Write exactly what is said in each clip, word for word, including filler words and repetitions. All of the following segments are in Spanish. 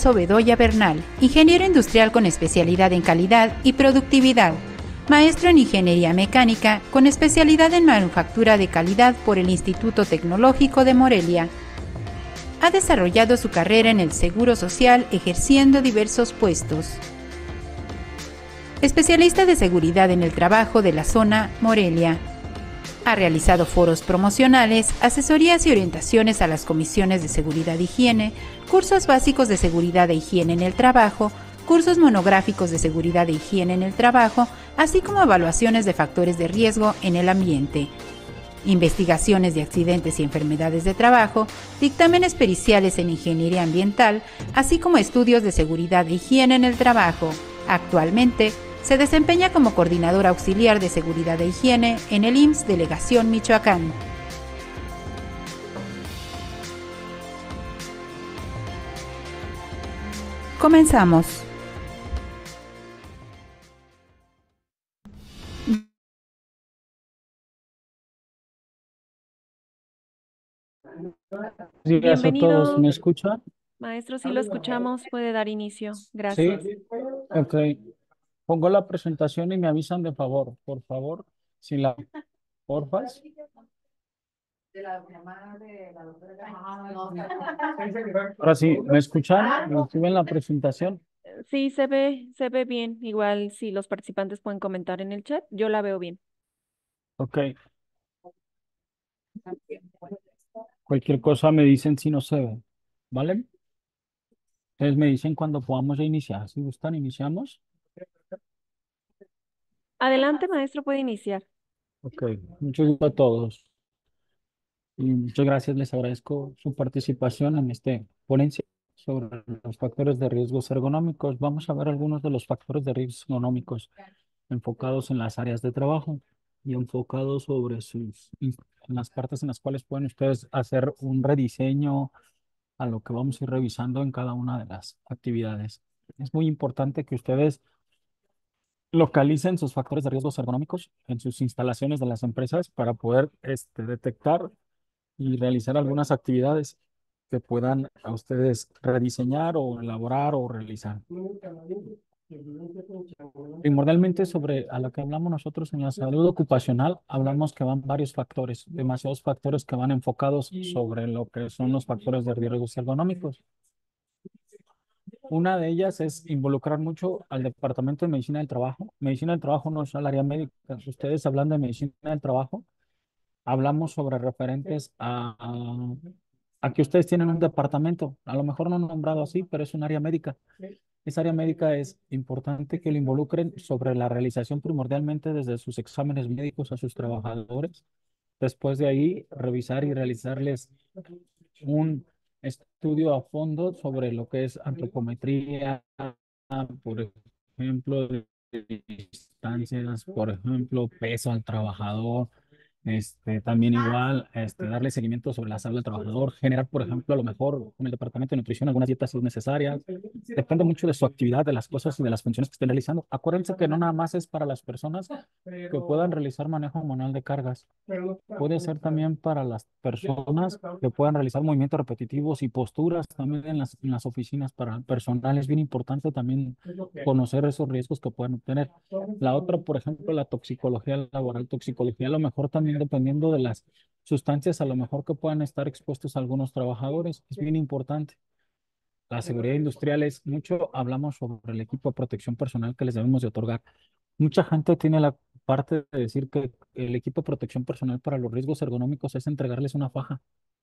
Alfonso Bedoya Bernal, ingeniero industrial con especialidad en calidad y productividad, maestro en ingeniería mecánica con especialidad en manufactura de calidad por el Instituto Tecnológico de Morelia. Ha desarrollado su carrera en el Seguro Social ejerciendo diversos puestos. Especialista de seguridad en el trabajo de la zona Morelia. Ha realizado foros promocionales, asesorías y orientaciones a las comisiones de seguridad e higiene, cursos básicos de seguridad e higiene en el trabajo, cursos monográficos de seguridad e higiene en el trabajo, así como evaluaciones de factores de riesgo en el ambiente, investigaciones de accidentes y enfermedades de trabajo, dictámenes periciales en ingeniería ambiental, así como estudios de seguridad e higiene en el trabajo. Actualmente, se desempeña como coordinador auxiliar de seguridad e higiene en el I M S S Delegación Michoacán. Comenzamos. Buenos días a todos, Bienvenido, ¿me escuchan? maestro, si lo escuchamos, puede dar inicio. Sí, Gracias. ok. Pongo la presentación y me avisan de favor, por favor, si la porfas. Ahora sí, ¿me escuchan? ¿Me ven la presentación? Sí, se ve, se ve bien. Igual si los participantes pueden comentar en el chat, yo la veo bien. Ok. Cualquier cosa me dicen si no se ve, ¿vale? Entonces me dicen cuando podamos ya iniciar. Si gustan, iniciamos. Adelante, maestro, puede iniciar. Ok, muchas gracias a todos. Y muchas gracias, les agradezco su participación en este ponencia sobre los factores de riesgos ergonómicos. Vamos a ver algunos de los factores de riesgos ergonómicos enfocados en las áreas de trabajo y enfocados sobre sus, en las partes en las cuales pueden ustedes hacer un rediseño a lo que vamos a ir revisando en cada una de las actividades. Es muy importante que ustedes localicen sus factores de riesgos ergonómicos en sus instalaciones de las empresas para poder este, detectar y realizar algunas actividades que puedan a ustedes rediseñar o elaborar o realizar. Primordialmente sobre a lo que hablamos nosotros en la salud ocupacional, hablamos que van varios factores, demasiados factores que van enfocados sobre lo que son los factores de riesgos ergonómicos. Una de ellas es involucrar mucho al Departamento de Medicina del Trabajo. Medicina del Trabajo no es al área médica. Ustedes hablan de medicina del trabajo, hablamos sobre referentes a, a, a que ustedes tienen un departamento, a lo mejor no nombrado así, pero es un área médica. Esa área médica es importante que lo involucren sobre la realización primordialmente desde sus exámenes médicos a sus trabajadores. Después de ahí, revisar y realizarles un estudio a fondo sobre lo que es antropometría, por ejemplo, de distancias, por ejemplo, peso al trabajador, este, también igual, este, darle seguimiento sobre la salud del trabajador, generar, por ejemplo, a lo mejor con el departamento de nutrición algunas dietas si es necesarias. Depende mucho de su actividad, de las cosas y de las funciones que estén realizando. Acuérdense que no nada más es para las personas que puedan realizar manejo manual de cargas. Puede ser también para las personas que puedan realizar movimientos repetitivos y posturas también en las, en las oficinas para el personal. Es bien importante también conocer esos riesgos que pueden obtener. La otra, por ejemplo, la toxicología laboral. Toxicología a lo mejor también dependiendo de las sustancias a lo mejor que puedan estar expuestos a algunos trabajadores. Es bien importante. La seguridad industrial es mucho, hablamos sobre el equipo de protección personal que les debemos de otorgar. Mucha gente tiene la parte de decir que el equipo de protección personal para los riesgos ergonómicos es entregarles una faja.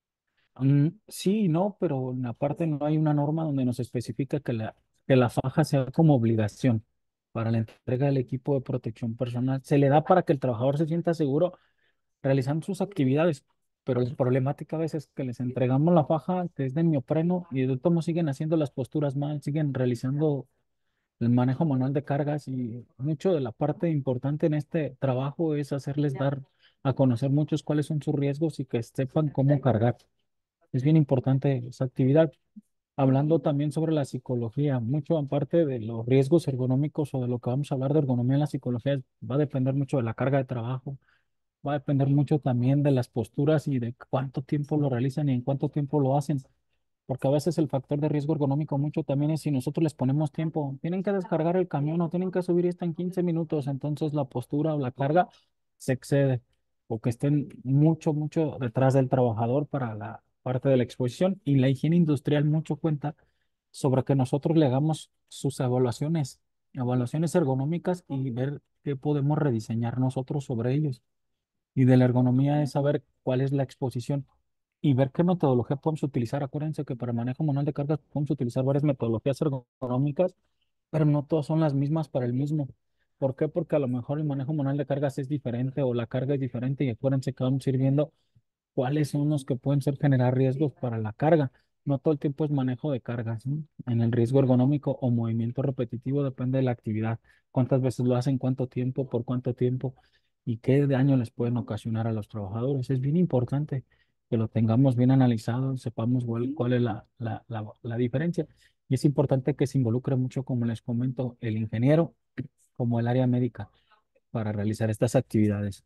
Mm, sí y no, pero en la parte no hay una norma donde nos especifica que la, que la faja sea como obligación para la entrega del equipo de protección personal. Se le da para que el trabajador se sienta seguro realizando sus actividades, pero la problemática a veces es que les entregamos la faja que es de neopreno y de todos modos siguen haciendo las posturas mal, siguen realizando el manejo manual de cargas y mucho de la parte importante en este trabajo es hacerles dar a conocer muchos cuáles son sus riesgos y que sepan cómo cargar. Es bien importante esa actividad. Hablando también sobre la psicología, mucho aparte de los riesgos ergonómicos o de lo que vamos a hablar de ergonomía en la psicología, va a depender mucho de la carga de trabajo, va a depender mucho también de las posturas y de cuánto tiempo lo realizan y en cuánto tiempo lo hacen. porque a veces el factor de riesgo ergonómico mucho también es si nosotros les ponemos tiempo, tienen que descargar el camión o tienen que subir esto en quince minutos, entonces la postura o la carga se excede o que estén mucho, mucho detrás del trabajador para la parte de la exposición y la higiene industrial mucho cuenta sobre que nosotros le hagamos sus evaluaciones, evaluaciones ergonómicas y ver qué podemos rediseñar nosotros sobre ellos. Y de la ergonomía es saber cuál es la exposición y ver qué metodología podemos utilizar. Acuérdense que para manejo manual de cargas podemos utilizar varias metodologías ergonómicas, pero no todas son las mismas para el mismo. ¿Por qué? Porque a lo mejor el manejo manual de cargas es diferente o la carga es diferente y acuérdense que vamos a ir viendo cuáles son los que pueden ser generar riesgos para la carga. No todo el tiempo es manejo de cargas, ¿sí? En el riesgo ergonómico o movimiento repetitivo depende de la actividad. Cuántas veces lo hacen, cuánto tiempo, por cuánto tiempo y qué daño les pueden ocasionar a los trabajadores. Es bien importante que lo tengamos bien analizado, sepamos cuál, cuál es la, la, la, la diferencia. Y es importante que se involucre mucho, como les comento, el ingeniero como el área médica para realizar estas actividades.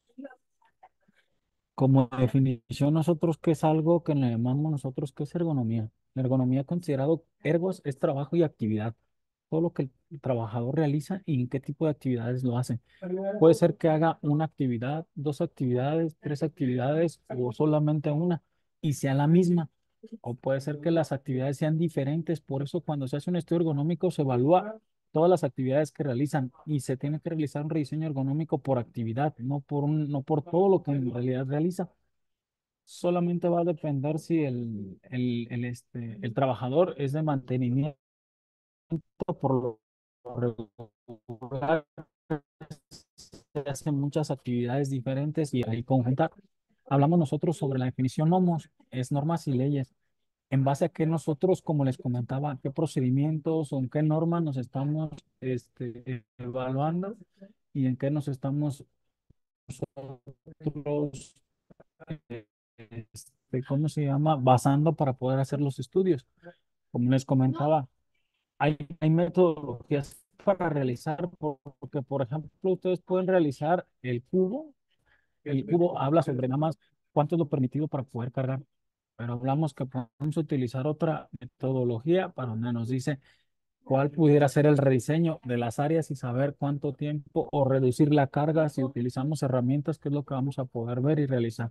Como definición, nosotros, ¿qué es algo que le llamamos nosotros? ¿Qué es ergonomía? La ergonomía considerado ergos es trabajo y actividad. Todo lo que el trabajador realiza y en qué tipo de actividades lo hace. Puede ser que haga una actividad, dos actividades, tres actividades o solamente una y sea la misma. O puede ser que las actividades sean diferentes. Por eso cuando se hace un estudio ergonómico se evalúa todas las actividades que realizan y se tiene que realizar un rediseño ergonómico por actividad, no por un, no por todo lo que en realidad realiza. Solamente va a depender si el, el, el, este, el trabajador es de mantenimiento por lo regular, se hacen muchas actividades diferentes y ahí conjuntar. Hablamos nosotros sobre la definición NOMOS, es normas y leyes. En base a qué nosotros, como les comentaba, qué procedimientos o en qué normas nos estamos este, evaluando y en qué nos estamos nosotros, eh, este, ¿cómo se llama? Basando para poder hacer los estudios. Como les comentaba, hay, hay metodologías para realizar, porque por ejemplo, ustedes pueden realizar el cubo. El cubo habla sobre nada más cuánto es lo permitido para poder cargar, pero hablamos que podemos utilizar otra metodología para donde nos dice cuál pudiera ser el rediseño de las áreas y saber cuánto tiempo o reducir la carga si utilizamos herramientas, que es lo que vamos a poder ver y realizar.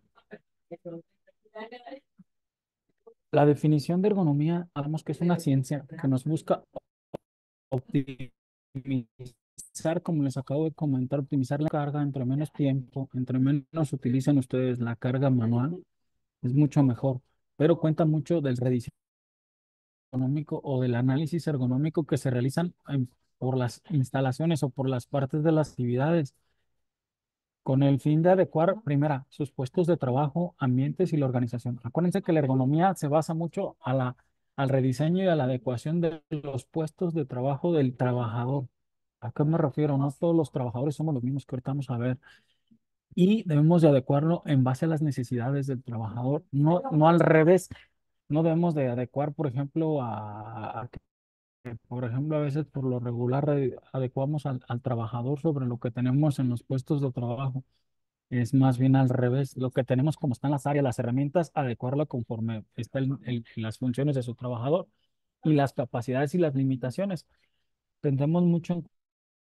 La definición de ergonomía, hablamos que es una ciencia que nos busca optimizar, como les acabo de comentar, optimizar la carga entre menos tiempo, entre menos utilicen ustedes la carga manual, es mucho mejor, pero cuenta mucho del rediseño ergonómico o del análisis ergonómico que se realizan en- por las instalaciones o por las partes de las actividades, con el fin de adecuar, primera, sus puestos de trabajo, ambientes y la organización. Acuérdense que la ergonomía se basa mucho a la, al rediseño y a la adecuación de los puestos de trabajo del trabajador. ¿A qué me refiero? No todos los trabajadores somos los mismos que ahorita vamos a ver. Y debemos de adecuarlo en base a las necesidades del trabajador, no, no al revés. No debemos de adecuar, por ejemplo, a, a que, por ejemplo, a veces por lo regular eh, adecuamos al, al trabajador sobre lo que tenemos en los puestos de trabajo. Es más bien al revés. Lo que tenemos como están las áreas, las herramientas, adecuarlo conforme están las funciones de su trabajador y las capacidades y las limitaciones. Tendremos mucho en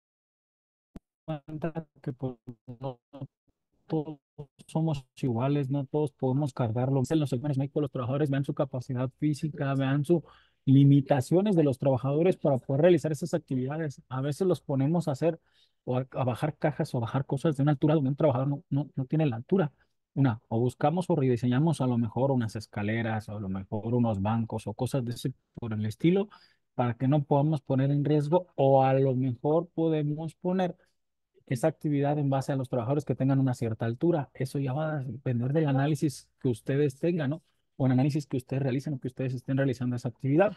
cuenta que pues, no todos somos iguales, no todos podemos cargarlo. En los sectores médicos, los trabajadores vean su capacidad física, vean sus limitaciones de los trabajadores para poder realizar esas actividades. A veces los ponemos a hacer o a, a bajar cajas o a bajar cosas de una altura donde un trabajador no, no, no tiene la altura. Una, o buscamos o rediseñamos a lo mejor unas escaleras o a lo mejor unos bancos o cosas de ese por el estilo para que no podamos poner en riesgo o a lo mejor podemos poner esa actividad en base a los trabajadores que tengan una cierta altura. Eso ya va a depender del análisis que ustedes tengan, ¿no? O el análisis que ustedes realicen o que ustedes estén realizando esa actividad.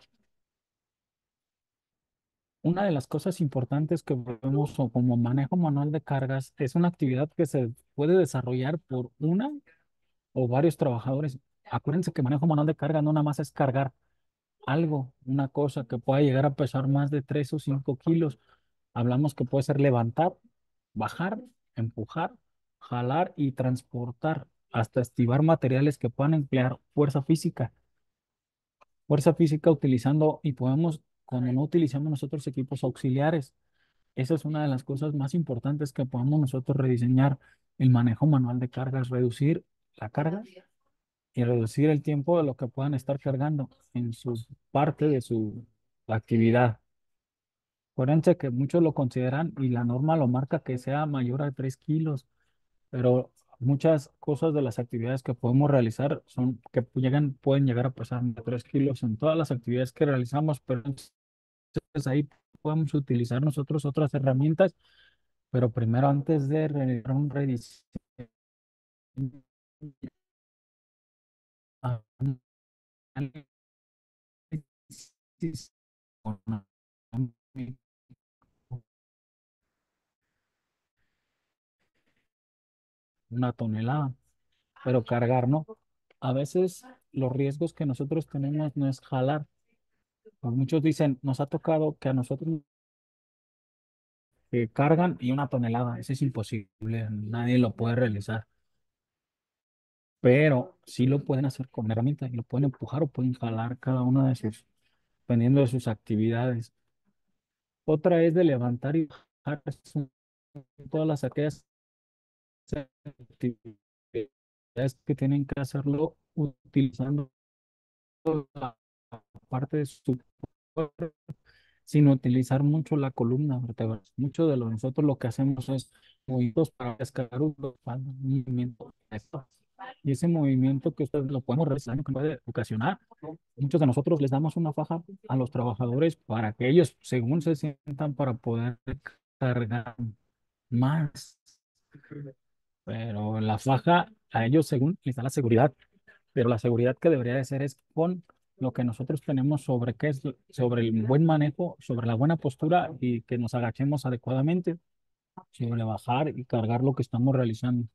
Una de las cosas importantes que vemos o como manejo manual de cargas es una actividad que se puede desarrollar por una o varios trabajadores. Acuérdense que manejo manual de carga no nada más es cargar algo, una cosa que pueda llegar a pesar más de tres o cinco kilos. Hablamos que puede ser levantar, bajar, empujar, jalar y transportar, hasta estivar materiales que puedan emplear fuerza física. Fuerza física utilizando y podemos, cuando no utilizamos nosotros equipos auxiliares, esa es una de las cosas más importantes que podemos nosotros rediseñar el manejo manual de cargas, reducir la carga y reducir el tiempo de lo que puedan estar cargando en su parte de su actividad. Acuérdense que muchos lo consideran y la norma lo marca que sea mayor a tres kilos, pero muchas cosas de las actividades que podemos realizar son que llegan, pueden llegar a pesar tres kilos en todas las actividades que realizamos, pero entonces ahí podemos utilizar nosotros otras herramientas, pero primero antes de realizar un rediseño, una tonelada, pero cargar no. A veces los riesgos que nosotros tenemos no es jalar. Pues muchos dicen, nos ha tocado que a nosotros que cargan y una tonelada. Eso es imposible, nadie lo puede realizar. Pero sí lo pueden hacer con herramientas y lo pueden empujar o pueden jalar cada una de sus, dependiendo de sus actividades. Otra es de levantar y bajar son todas las aquellas actividades que tienen que hacerlo utilizando la parte de su cuerpo sin utilizar mucho la columna vertebral. Mucho de lo nosotros lo que hacemos es movimientos para descargar un un movimiento. Y ese movimiento que ustedes lo podemos realizar, que puede ocasionar, muchos de nosotros les damos una faja a los trabajadores para que ellos, según se sientan, para poder cargar más. Pero la faja a ellos, según les da la seguridad, pero la seguridad que debería de ser es con lo que nosotros tenemos sobre qué es, sobre el buen manejo, sobre la buena postura y que nos agachemos adecuadamente, sobre bajar y cargar lo que estamos realizando.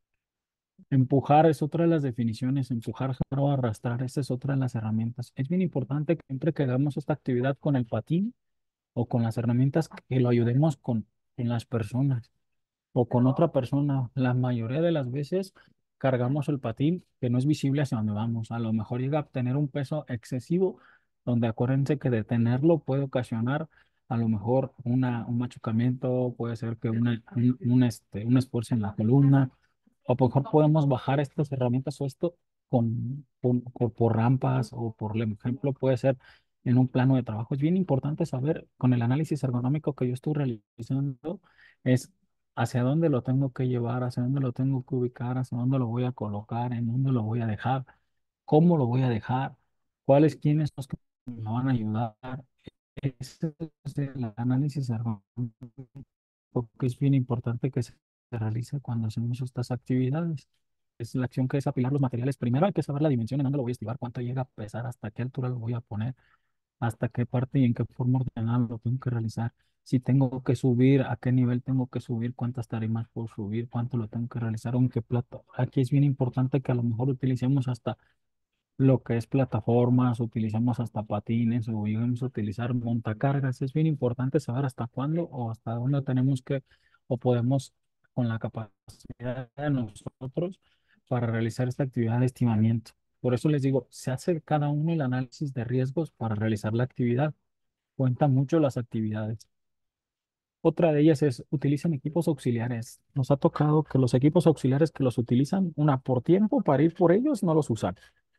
Empujar es otra de las definiciones, empujar o arrastrar, esa es otra de las herramientas. Es bien importante que siempre que hagamos esta actividad con el patín o con las herramientas, que lo ayudemos con, con las personas o con otra persona. La mayoría de las veces cargamos el patín que no es visible hacia donde vamos. A lo mejor llega a tener un peso excesivo, donde acuérdense que detenerlo puede ocasionar a lo mejor una, un machucamiento, puede ser que una, un, un, este, un esfuerzo en la columna, o a lo mejor podemos bajar estas herramientas o esto con, con- por, por rampas o por ejemplo puede ser en un plano de trabajo. Es bien importante saber con el análisis ergonómico que yo estoy realizando, es hacia dónde lo tengo que llevar, hacia dónde lo tengo que ubicar, hacia dónde lo voy a colocar, en dónde lo voy a dejar, cómo lo voy a dejar, cuáles, quiénes son los que me van a ayudar. Ese es el análisis ergonómico que es bien importante que se realice cuando hacemos estas actividades. Es la acción que es apilar los materiales. Primero hay que saber la dimensión en dónde lo voy a estivar, cuánto llega a pesar, hasta qué altura lo voy a poner, hasta qué parte y en qué forma ordenada lo tengo que realizar. Si tengo que subir, a qué nivel tengo que subir, cuántas tarimas puedo subir, cuánto lo tengo que realizar, o en qué plato. Aquí es bien importante que a lo mejor utilicemos hasta lo que es plataformas, utilizamos hasta patines o íbamos a utilizar montacargas. Es bien importante saber hasta cuándo o hasta dónde tenemos que o podemos con la capacidad de nosotros para realizar esta actividad de estimamiento. Por eso les digo, se hace cada uno el análisis de riesgos para realizar la actividad. Cuentan mucho las actividades. Otra de ellas es, utilizan equipos auxiliares. Nos ha tocado que los equipos auxiliares que los utilizan, una por tiempo para ir por ellos, no los usan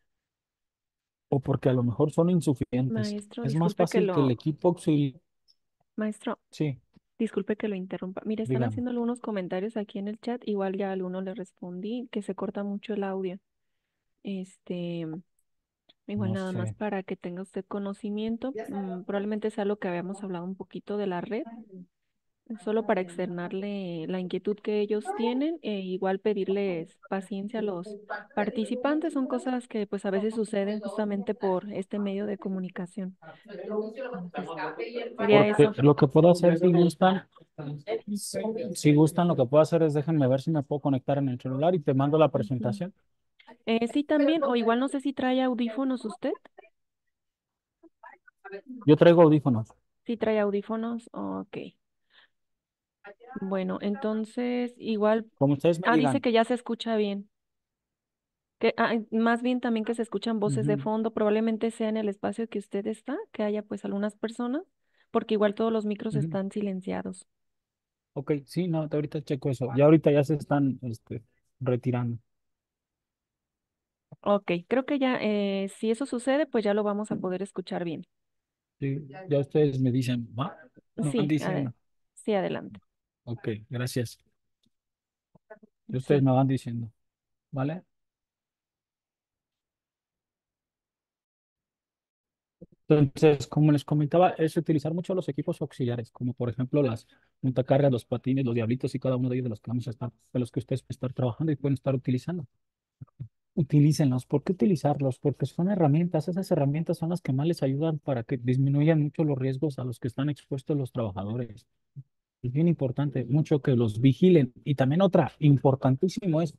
o porque a lo mejor son insuficientes. Maestro, Es más disculpe que fácil que el lo, equipo auxiliar, maestro, sí, disculpe que lo interrumpa. Mire, están dígame. haciendo algunos comentarios aquí en el chat. Igual ya a alguno le respondí que se corta mucho el audio. Este, igual No nada más sé. para que tenga usted conocimiento. mm, probablemente sea lo que habíamos hablado un poquito de la red. Solo para externarle la inquietud que ellos tienen e igual pedirles paciencia a los participantes. Son cosas que pues a veces suceden justamente por este medio de comunicación. Entonces, sería Porque eso. lo que puedo hacer si gustan, si gustan, lo que puedo hacer es déjenme ver si me puedo conectar en el celular y te mando la Ujú. presentación. Eh, sí, también, o igual no sé si trae audífonos usted. Yo traigo audífonos. Si trae audífonos, ok. Bueno, entonces igual, Como ustedes me ah, dice digan. que ya se escucha bien. Que, ah, más bien también que se escuchan voces de Ujú, fondo, probablemente sea en el espacio que usted está, que haya pues algunas personas, porque igual todos los micros ujú. están silenciados. Ok, sí, no, ahorita checo eso. Ya ahorita ya se están este, retirando. Ok, creo que ya, eh, si eso sucede, pues ya lo vamos a poder escuchar bien. Sí, ya ustedes me dicen, ¿va? Me van Sí, ade- diciendo. sí, adelante. Ok, gracias. Y ustedes Sí. me van diciendo, ¿vale? Entonces, como les comentaba, es utilizar mucho los equipos auxiliares, como por ejemplo las montacargas, los patines, los diablitos y cada uno de ellos de los que vamos a estar, de los que ustedes pueden estar trabajando y pueden estar utilizando. Utilícenlos. ¿Por qué utilizarlos? Porque son herramientas. Esas herramientas son las que más les ayudan para que disminuyan mucho los riesgos a los que están expuestos los trabajadores. Es bien importante, mucho que los vigilen. Y también otra, importantísimo es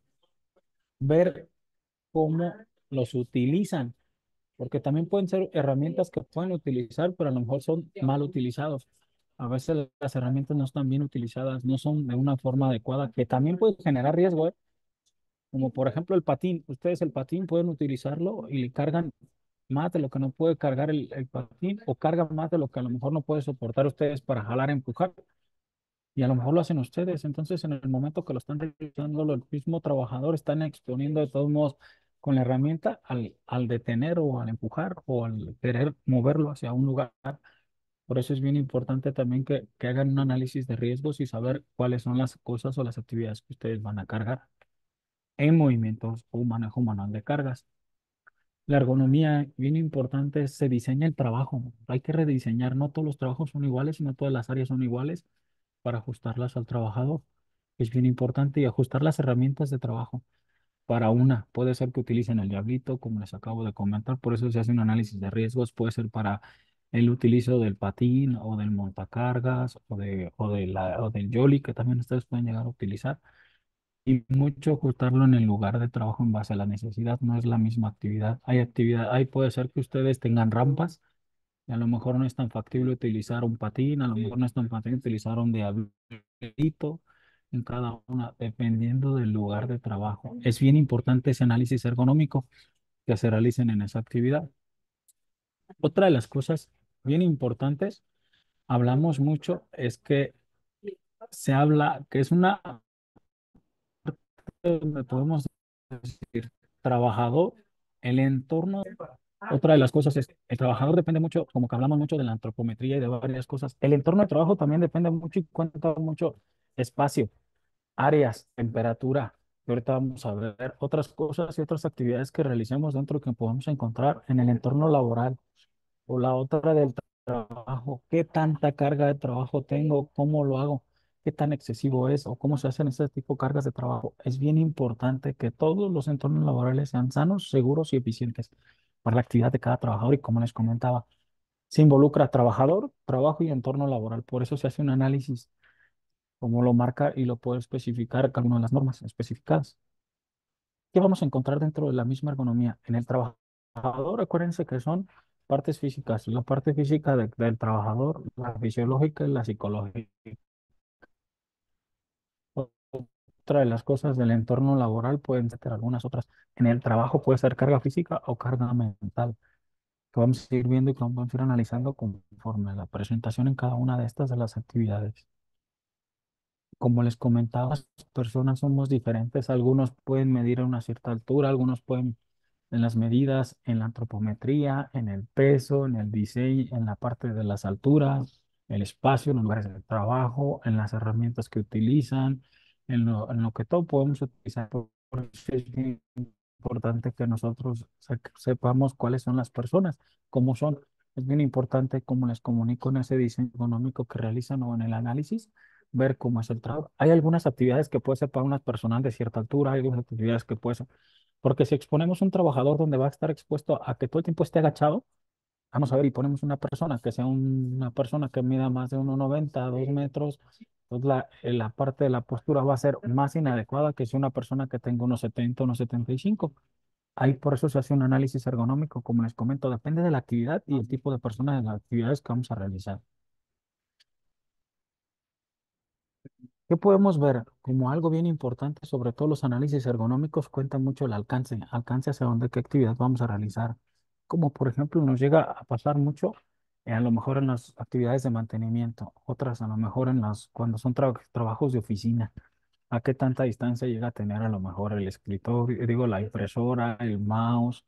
ver cómo los utilizan, porque también pueden ser herramientas que pueden utilizar, pero a lo mejor son mal utilizados. A veces las herramientas no están bien utilizadas, no son de una forma adecuada, que también puede generar riesgo, ¿eh? Como por ejemplo el patín. Ustedes el patín pueden utilizarlo y le cargan más de lo que no puede cargar el, el patín o cargan más de lo que a lo mejor no puede soportar ustedes para jalar, empujar. Y a lo mejor lo hacen ustedes. Entonces, en el momento que lo están realizando, el mismo trabajador están exponiendo de todos modos con la herramienta al, al detener o al empujar o al querer moverlo hacia un lugar. Por eso es bien importante también que, que hagan un análisis de riesgos y saber cuáles son las cosas o las actividades que ustedes van a cargar en movimientos o manejo manual de cargas. La ergonomía, bien importante, se diseña el trabajo. Hay que rediseñar. No todos los trabajos son iguales y no todas las áreas son iguales para ajustarlas al trabajador. Es bien importante y ajustar las herramientas de trabajo. Para una, puede ser que utilicen el diablito, como les acabo de comentar, por eso se hace un análisis de riesgos, puede ser para el utilizo del patín o del montacargas o, de, o, de la, o del Yoli, que también ustedes pueden llegar a utilizar. Y mucho ajustarlo en el lugar de trabajo en base a la necesidad, no es la misma actividad. Hay actividad, ahí puede ser que ustedes tengan rampas y a lo mejor no es tan factible utilizar un patín, a lo mejor no es tan factible utilizar un diablito en cada una, dependiendo del lugar de trabajo. Es bien importante ese análisis ergonómico que se realicen en esa actividad. Otra de las cosas bien importantes, hablamos mucho, es que se habla que es una, donde podemos decir, trabajador, el entorno. Otra de las cosas es, el trabajador depende mucho, como que hablamos mucho de la antropometría y de varias cosas. El entorno de trabajo también depende mucho y cuenta mucho espacio, áreas, temperatura. Y ahorita vamos a ver otras cosas y otras actividades que realicemos dentro que podemos encontrar en el entorno laboral. O la otra del trabajo, qué tanta carga de trabajo tengo, cómo lo hago, qué tan excesivo es o cómo se hacen ese tipo de cargas de trabajo. Es bien importante que todos los entornos laborales sean sanos, seguros y eficientes para la actividad de cada trabajador y como les comentaba, se involucra trabajador, trabajo y entorno laboral. Por eso se hace un análisis, como lo marca y lo puede especificar cada una de las normas especificadas. ¿Qué vamos a encontrar dentro de la misma ergonomía? En el trabajador, acuérdense que son partes físicas, la parte física de- del trabajador, la fisiológica y la psicológica. Otra de las cosas del entorno laboral pueden ser algunas otras. En el trabajo puede ser carga física o carga mental, que vamos a ir viendo y que vamos a ir analizando conforme a la presentación en cada una de estas de las actividades. Como les comentaba, las personas somos diferentes. Algunos pueden medir a una cierta altura, algunos pueden en las medidas, en la antropometría, en el peso, en el diseño, en la parte de las alturas, el espacio, los lugares de trabajo, en las herramientas que utilizan, en lo, en lo que todo podemos utilizar. Por por eso es bien importante que nosotros se- sepamos cuáles son las personas, cómo son. Es bien importante cómo les comunico en ese diseño económico que realizan o en el análisis, ver cómo es el trabajo. Hay algunas actividades que puede ser para unas personas de cierta altura, hay algunas actividades que puede ser porque si exponemos un trabajador donde va a estar expuesto a que todo el tiempo esté agachado, vamos a ver, y ponemos una persona que sea un- una persona que mida más de uno noventa dos metros, pues la, eh, la parte de la postura va a ser más inadecuada que si una persona que tenga unos setenta unos setenta y cinco. Ahí por eso se hace un análisis ergonómico, como les comento, depende de la actividad y el tipo de persona de las actividades que vamos a realizar. ¿Qué podemos ver como algo bien importante? Sobre todo los análisis ergonómicos cuentan mucho el alcance, alcance hacia dónde, qué actividad vamos a realizar. Como por ejemplo nos llega a pasar mucho, eh, a lo mejor en las actividades de mantenimiento, otras a lo mejor en las, cuando son tra- trabajos de oficina. ¿A qué tanta distancia llega a tener a lo mejor el escritorio, digo, la impresora, el mouse,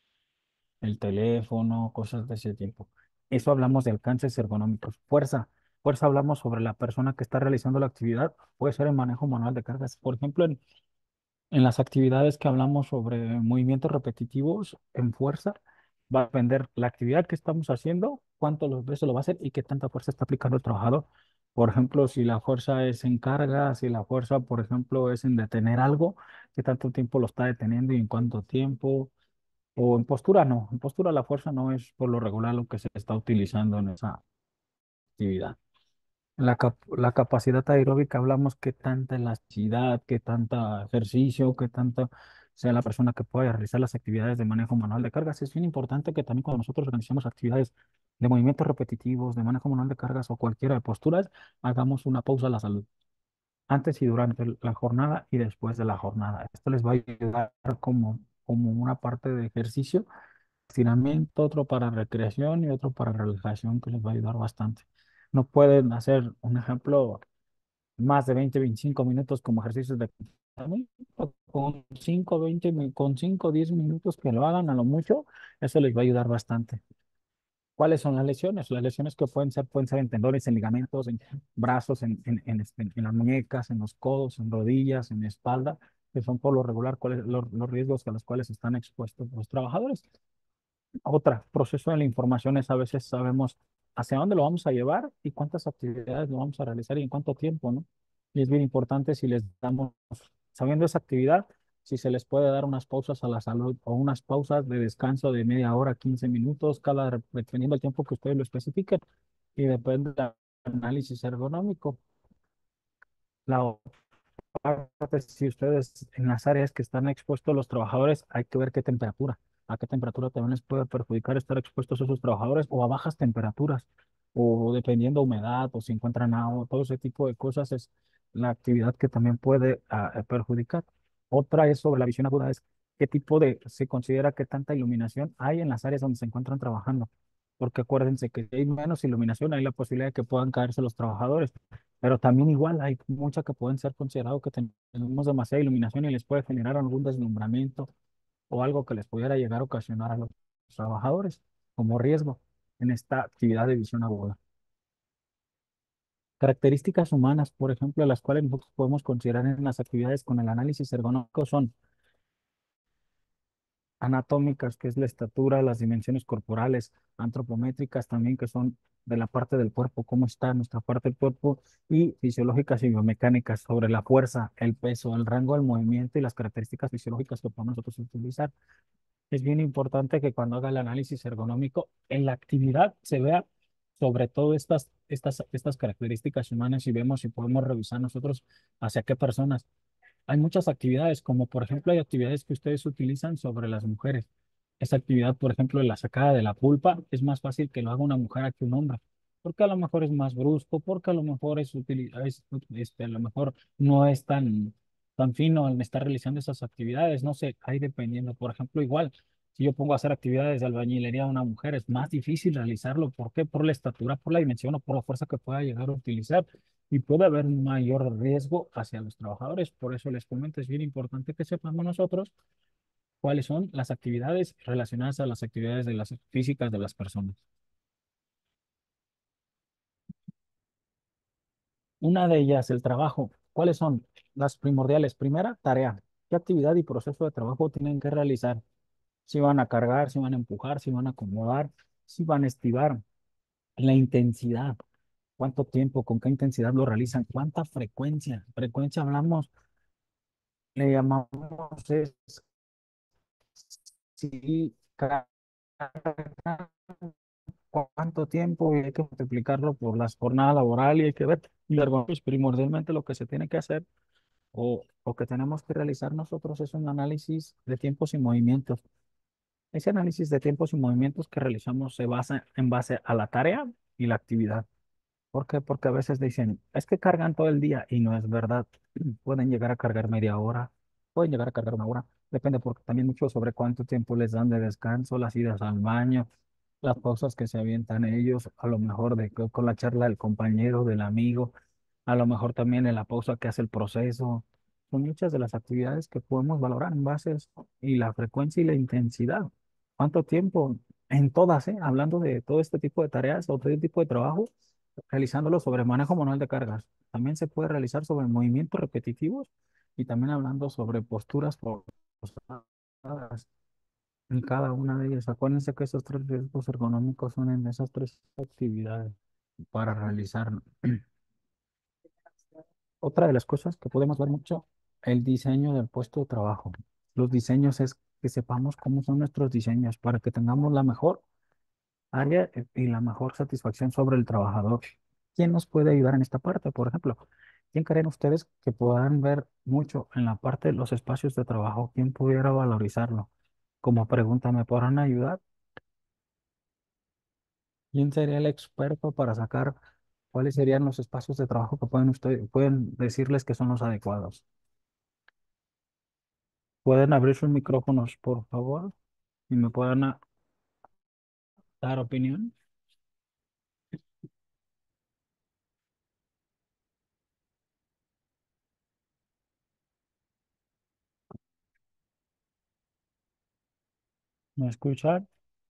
el teléfono, cosas de ese tipo? Eso hablamos de alcances ergonómicos. Fuerza. Fuerza hablamos sobre la persona que está realizando la actividad. Puede ser el manejo manual de cargas. Por ejemplo, en, en las actividades que hablamos sobre movimientos repetitivos en fuerza, va a depender la actividad que estamos haciendo, cuánto veces lo va a hacer y qué tanta fuerza está aplicando el trabajador. Por ejemplo, si la fuerza es en carga, si la fuerza, por ejemplo, es en detener algo, qué tanto tiempo lo está deteniendo y en cuánto tiempo. O en postura no, en postura la fuerza no es por lo regular lo que se está utilizando en esa actividad. La, cap- la capacidad aeróbica hablamos qué tanta elasticidad, qué tanta ejercicio, qué tanta sea la persona que pueda realizar las actividades de manejo manual de cargas. Es bien importante que también cuando nosotros organizamos actividades de movimientos repetitivos, de manejo manual de cargas o cualquiera de posturas, hagamos una pausa a la salud, antes y durante la jornada y después de la jornada. Esto les va a ayudar como, como una parte de ejercicio, estiramiento, otro para recreación y otro para relajación que les va a ayudar bastante. No pueden hacer, un ejemplo, más de veinte veinticinco minutos como ejercicios de calentamiento, con cinco veinte mi- con cinco diez minutos que lo hagan a lo mucho, eso les va a ayudar bastante. ¿Cuáles son las lesiones? Las lesiones que pueden ser, pueden ser en tendones, en ligamentos, en brazos, en, en, en, este, en las muñecas, en los codos, en rodillas, en espalda, que son por lo regular cuáles, los, los riesgos a los cuales están expuestos los trabajadores. Otra, proceso de la información es a veces sabemos hacia dónde lo vamos a llevar y cuántas actividades lo vamos a realizar y en cuánto tiempo, ¿no? Y es bien importante si les damos, sabiendo esa actividad, si se les puede dar unas pausas a la salud o unas pausas de descanso de media hora, quince minutos, cada, dependiendo del tiempo que ustedes lo especifiquen y depende del análisis ergonómico. La Aparte, si ustedes en las áreas que están expuestos los trabajadores, hay que ver qué temperatura, a qué temperatura también les puede perjudicar estar expuestos a esos trabajadores o a bajas temperaturas, o dependiendo humedad, o si encuentran agua, todo ese tipo de cosas es la actividad que también puede ah, eh, perjudicar. Otra es sobre la visión aguda, es qué tipo de, se considera que tanta iluminación hay en las áreas donde se encuentran trabajando, porque acuérdense que si hay menos iluminación, hay la posibilidad de que puedan caerse los trabajadores. Pero también igual hay muchas que pueden ser considerados que tenemos demasiada iluminación y les puede generar algún deslumbramiento o algo que les pudiera llegar a ocasionar a los trabajadores como riesgo en esta actividad de visión aguda. Características humanas, por ejemplo, las cuales nosotros podemos considerar en las actividades con el análisis ergonómico son anatómicas, que es la estatura, las dimensiones corporales, antropométricas también, que son de la parte del cuerpo, cómo está nuestra parte del cuerpo, y fisiológicas y biomecánicas sobre la fuerza, el peso, el rango del movimiento y las características fisiológicas que podemos nosotros utilizar. Es bien importante que cuando haga el análisis ergonómico, en la actividad se vea sobre todo estas, estas, estas características humanas y vemos si podemos revisar nosotros hacia qué personas. Hay muchas actividades, como por ejemplo hay actividades que ustedes utilizan sobre las mujeres. Esa actividad, por ejemplo, de la sacada de la pulpa, es más fácil que lo haga una mujer a que un hombre, porque a lo mejor es más brusco, porque a lo mejor es, utili- es, este, a lo mejor no es tan, tan fino al estar realizando esas actividades, no sé, ahí dependiendo. Por ejemplo, igual, si yo pongo a hacer actividades de albañilería a una mujer, es más difícil realizarlo. ¿Por qué? Por la estatura, por la dimensión o por la fuerza que pueda llegar a utilizar y puede haber un mayor riesgo hacia los trabajadores. Por eso les comento, es bien importante que sepamos nosotros cuáles son las actividades relacionadas a las actividades de las físicas de las personas. Una de ellas, el trabajo. ¿Cuáles son las primordiales? Primera, tarea. ¿Qué actividad y proceso de trabajo tienen que realizar? Si van a cargar, si van a empujar, si van a acomodar, si van a estivar. La intensidad. ¿Cuánto tiempo? ¿Con qué intensidad lo realizan? ¿Cuánta frecuencia? Frecuencia hablamos, le llamamos es si cada cuánto tiempo y hay que multiplicarlo por las jornadas laborales y hay que ver. Y luego, pues, primordialmente lo que se tiene que hacer o, o que tenemos que realizar nosotros es un análisis de tiempos y movimientos. Ese análisis de tiempos y movimientos que realizamos se basa en base a la tarea y la actividad. ¿Por qué? Porque a veces dicen, es que cargan todo el día y no es verdad. Pueden llegar a cargar media hora, pueden llegar a cargar una hora. Depende porque también mucho sobre cuánto tiempo les dan de descanso, las idas al baño, las pausas que se avientan ellos, a lo mejor de, co- con la charla del compañero, del amigo, a lo mejor también en la pausa que hace el proceso. Son muchas de las actividades que podemos valorar en base a eso, y la frecuencia y la intensidad. ¿Cuánto tiempo? En todas, ¿eh? Hablando de todo este tipo de tareas o todo este tipo de trabajo, realizándolo sobre manejo manual de cargas. También se puede realizar sobre movimientos repetitivos y también hablando sobre posturas forzadas en cada una de ellas. Acuérdense que esos tres riesgos ergonómicos son en esas tres actividades para realizar. Otra de las cosas que podemos ver mucho, el diseño del puesto de trabajo. Los diseños es que sepamos cómo son nuestros diseños para que tengamos la mejor área eh, y la mejor satisfacción sobre el trabajador. ¿Quién nos puede ayudar en esta parte? Por ejemplo, ¿quién creen ustedes que puedan ver mucho en la parte de los espacios de trabajo? ¿Quién pudiera valorizarlo? Como pregunta, ¿me podrán ayudar? ¿Quién sería el experto para sacar cuáles serían los espacios de trabajo que pueden ustedes, pueden decirles que son los adecuados? ¿Pueden abrir sus micrófonos, por favor? Y me puedan a- dar opinión. ¿Me escuchan?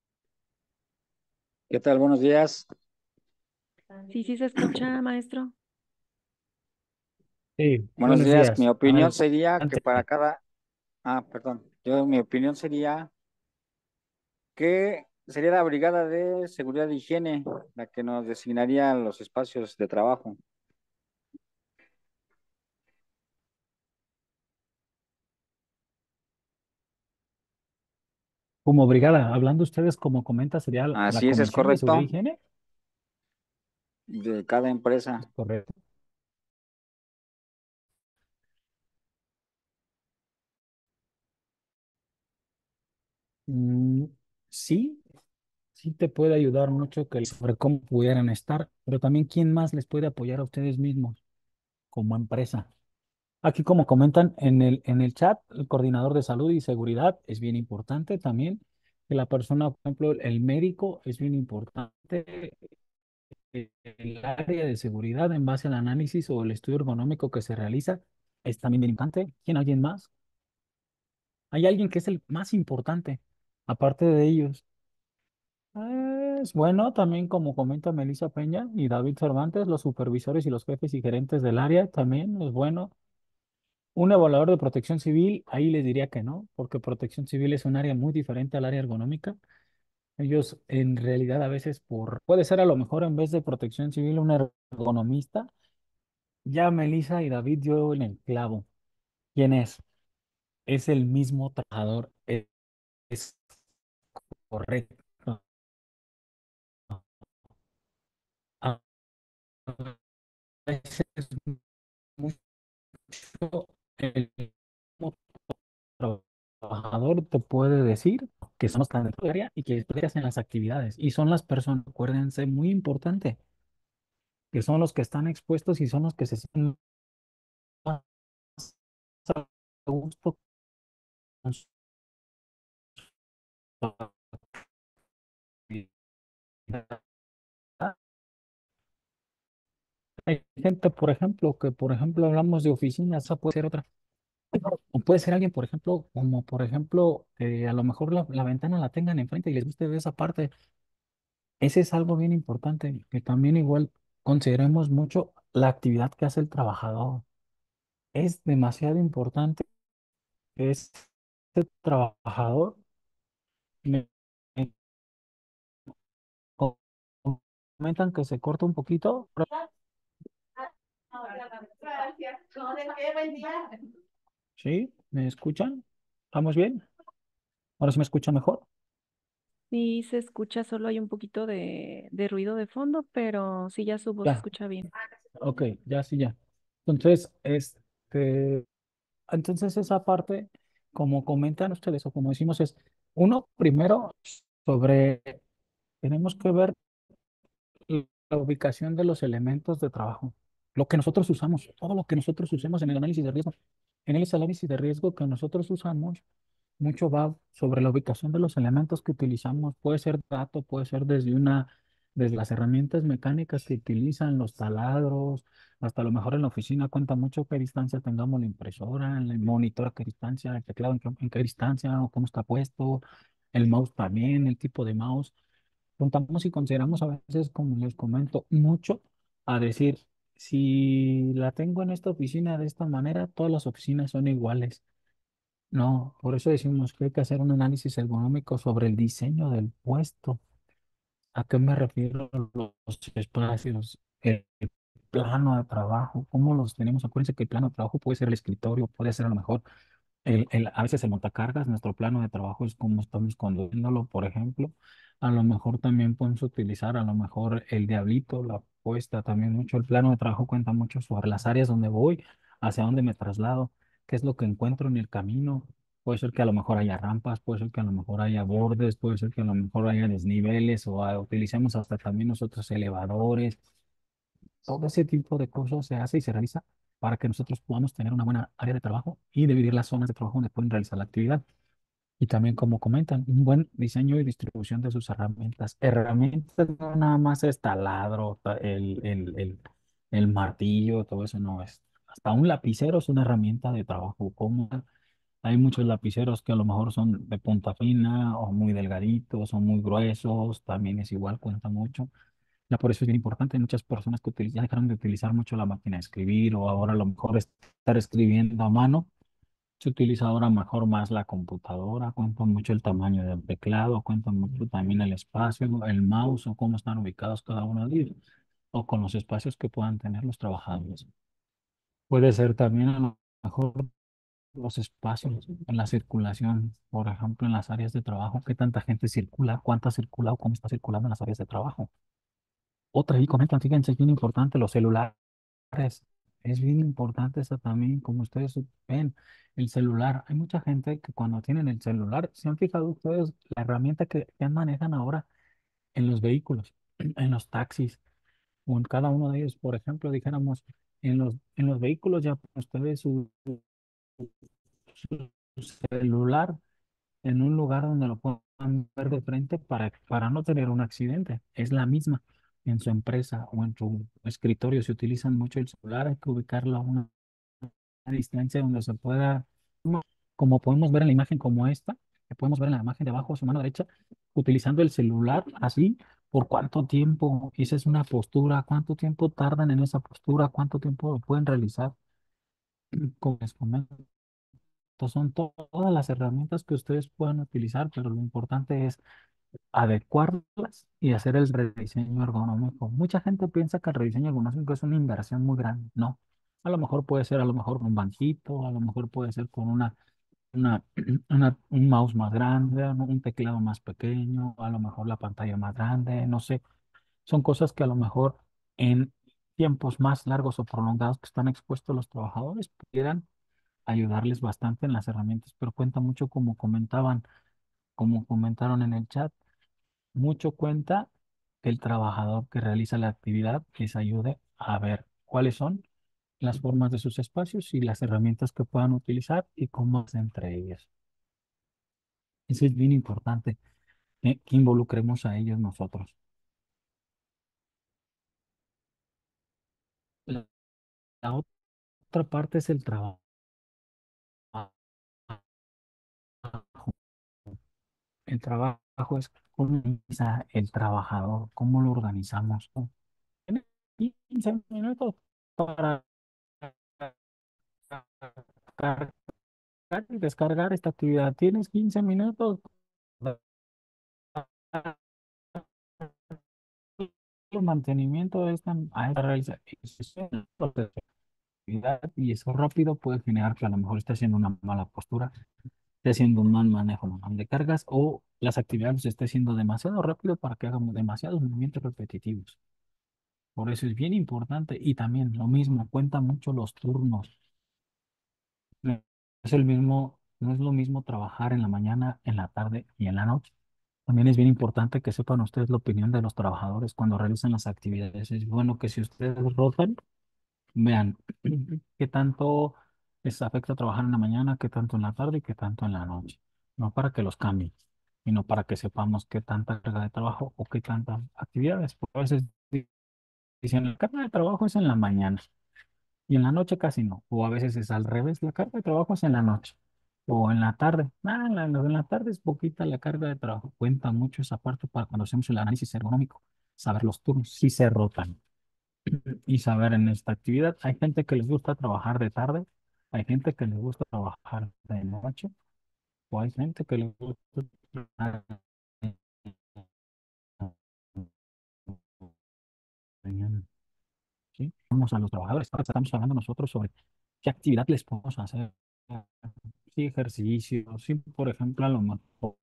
¿Qué tal? Buenos días. Sí, sí se escucha, maestro. Sí, Buenos buenos días. Mi días. opinión sería que Adelante. para cada, ah, perdón, yo mi opinión sería que sería la brigada de seguridad e higiene la que nos designaría los espacios de trabajo. Como brigada, hablando ustedes, como comenta, sería la la Así es, es Comisión de Seguridad y correcto, Higiene. de cada empresa. Correcto. Mm, sí, sí te puede ayudar mucho que sobre cómo pudieran estar, pero también quién más les puede apoyar a ustedes mismos como empresa. Aquí, como comentan en el, en el chat, el coordinador de salud y seguridad es bien importante también. Que la persona, por ejemplo, el médico es bien importante. eh, El área de seguridad en base al análisis o el estudio ergonómico que se realiza es también bien importante. ¿Quién alguien más? Hay alguien que es el más importante, aparte de ellos. Es bueno, también como comenta Melissa Peña y David Cervantes, los supervisores y los jefes y gerentes del área también es bueno. Un evaluador de protección civil, ahí les diría que no, porque protección civil es un área muy diferente al área ergonómica. Ellos en realidad a veces por, puede ser a lo mejor en vez de protección civil un ergonomista. Ya Melissa y David dio en el clavo. ¿Quién es? Es el mismo trabajador, es, es correcto. A veces mucho el mismo trabajador te puede decir que son los que están dentro del área y que después hacen las actividades. Y son las personas, acuérdense, muy importante, que son los que están expuestos y son los que se sienten más a gusto con su actividad. Hay gente, por ejemplo, que por ejemplo hablamos de oficinas, esa puede ser otra. O puede ser alguien, por ejemplo, como por ejemplo, que a lo mejor la, la ventana la tengan enfrente y les guste ver esa parte. Ese es algo bien importante, que también igual consideremos mucho la actividad que hace el trabajador. Es demasiado importante que este trabajador me, me co- comentan que se corta un poquito. ¿Sí? ¿Me escuchan? ¿Estamos bien? ¿Ahora sí me escuchan mejor? Sí se escucha, solo hay un poquito de, de ruido de fondo, pero sí ya su voz se Ya, escucha bien. ok, ya sí, ya. Entonces, este, entonces esa parte, como comentan ustedes o como decimos, es uno, primero, sobre, tenemos que ver la ubicación de los elementos de trabajo. Lo que nosotros usamos, todo lo que nosotros usemos en el análisis de riesgo. En el análisis de riesgo que nosotros usamos, mucho va sobre la ubicación de los elementos que utilizamos. Puede ser dato, puede ser desde una, desde las herramientas mecánicas que utilizan, los taladros, hasta a lo mejor en la oficina cuenta mucho qué distancia tengamos la impresora, el monitor a qué distancia, el teclado en qué, en qué distancia o cómo está puesto, el mouse también, el tipo de mouse. Contamos y consideramos a veces, como les comento, mucho a decir, si la tengo en esta oficina de esta manera, todas las oficinas son iguales. No, por eso decimos que hay que hacer un análisis ergonómico sobre el diseño del puesto. ¿A qué me refiero? Los espacios, el plano de trabajo, cómo los tenemos. Acuérdense que el plano de trabajo puede ser el escritorio, puede ser a lo mejor el, el- a veces el montacargas, nuestro plano de trabajo es cómo estamos conduciéndolo, por ejemplo. A lo mejor también podemos utilizar, a lo mejor el diablito, la puesta también mucho. El plano de trabajo cuenta mucho sobre las áreas donde voy, hacia dónde me traslado, qué es lo que encuentro en el camino. Puede ser que a lo mejor haya rampas, puede ser que a lo mejor haya bordes, puede ser que a lo mejor haya desniveles o ah, utilicemos hasta también nosotros elevadores. Todo ese tipo de cosas se hace y se realiza para que nosotros podamos tener una buena área de trabajo y dividir las zonas de trabajo donde pueden realizar la actividad. Y también, como comentan, un buen diseño y distribución de sus herramientas. Herramientas no nada más es taladro, ta- el, el, el, el martillo, todo eso no es. Hasta un lapicero es una herramienta de trabajo cómoda. Hay muchos lapiceros que a lo mejor son de punta fina o muy delgaditos o muy gruesos, también es igual, cuenta mucho. Ya por eso es bien importante. Hay muchas personas que util- ya dejaron de utilizar mucho la máquina de escribir o ahora a lo mejor estar escribiendo a mano. Se utiliza ahora mejor más la computadora, cuenta mucho el tamaño del teclado, cuenta mucho también el espacio, el mouse o cómo están ubicados cada uno de ellos, o con los espacios que puedan tener los trabajadores. Puede ser también a lo mejor los espacios en la circulación, por ejemplo, en las áreas de trabajo, qué tanta gente circula, cuánta circula o cómo está circulando en las áreas de trabajo. Otra, y comentan, fíjense, es bien importante los celulares. Es bien importante eso también, como ustedes ven, el celular. Hay mucha gente que cuando tienen el celular, ¿se han fijado ustedes la herramienta que ya manejan ahora en los vehículos, en los taxis o en cada uno de ellos? Por ejemplo, dijéramos, en los, en los vehículos ya ustedes su, su celular en un lugar donde lo puedan ver de frente para, para no tener un accidente. Es la misma. En su empresa o en su escritorio se utilizan mucho el celular, hay que ubicarlo a una distancia donde se pueda, como como podemos ver en la imagen como esta, que podemos ver en la imagen de abajo a su mano derecha, utilizando el celular así, por cuánto tiempo, esa es una postura, cuánto tiempo tardan en esa postura, cuánto tiempo lo pueden realizar. Como les comento, son to- todas las herramientas que ustedes puedan utilizar, pero lo importante es adecuarlas y hacer el rediseño ergonómico. Mucha gente piensa que el rediseño ergonómico es una inversión muy grande. No. A lo mejor puede ser a lo mejor un banquito, a lo mejor puede ser con una, una, una- un mouse más grande, un un teclado más pequeño, a lo mejor la pantalla más grande, no sé. Son cosas que a lo mejor en tiempos más largos o prolongados que están expuestos los trabajadores pudieran ayudarles bastante en las herramientas, pero cuenta mucho como comentaban, como comentaron en el chat, mucho cuenta que el trabajador que realiza la actividad les ayude a ver cuáles son las formas de sus espacios y las herramientas que puedan utilizar y cómo es entre ellas. Eso es bien importante, eh, que involucremos a ellos nosotros. La, la otra parte es el trabajo. El trabajo es cómo organiza el trabajador, cómo lo organizamos. Tienes quince minutos para cargar y descargar esta actividad. Tienes quince minutos para el mantenimiento de esta, a esta realización de actividad, y eso rápido puede generar que a lo mejor esté haciendo una mala postura, esté haciendo un mal manejo manual de cargas o las actividades esté haciendo demasiado rápido para que hagamos demasiados movimientos repetitivos. Por eso es bien importante y también lo mismo, cuenta mucho los turnos. No es el mismo, no es lo mismo trabajar en la mañana, en la tarde y en la noche. También es bien importante que sepan ustedes la opinión de los trabajadores cuando realizan las actividades. Es bueno que si ustedes rotan, vean qué tanto les afecta trabajar en la mañana, qué tanto en la tarde y qué tanto en la noche. No para que los cambien, sino para que sepamos qué tanta carga de trabajo o qué tantas actividades. Porque a veces di- dicen, la carga de trabajo es en la mañana y en la noche casi no. O a veces es al revés, la carga de trabajo es en la noche. O en la tarde. Ah, en la, en la tarde es poquita la carga de trabajo. Cuenta mucho esa parte para cuando hacemos el análisis ergonómico. Saber los turnos, si se rotan y saber en esta actividad. Hay gente que les gusta trabajar de tarde, hay gente que les gusta trabajar de noche, o hay gente que les gusta trabajar de mañana. ¿Sí? Vamos a los trabajadores. Ahora estamos hablando nosotros sobre qué actividad les podemos hacer. Sí, ejercicio, sí, por ejemplo, a lo mejor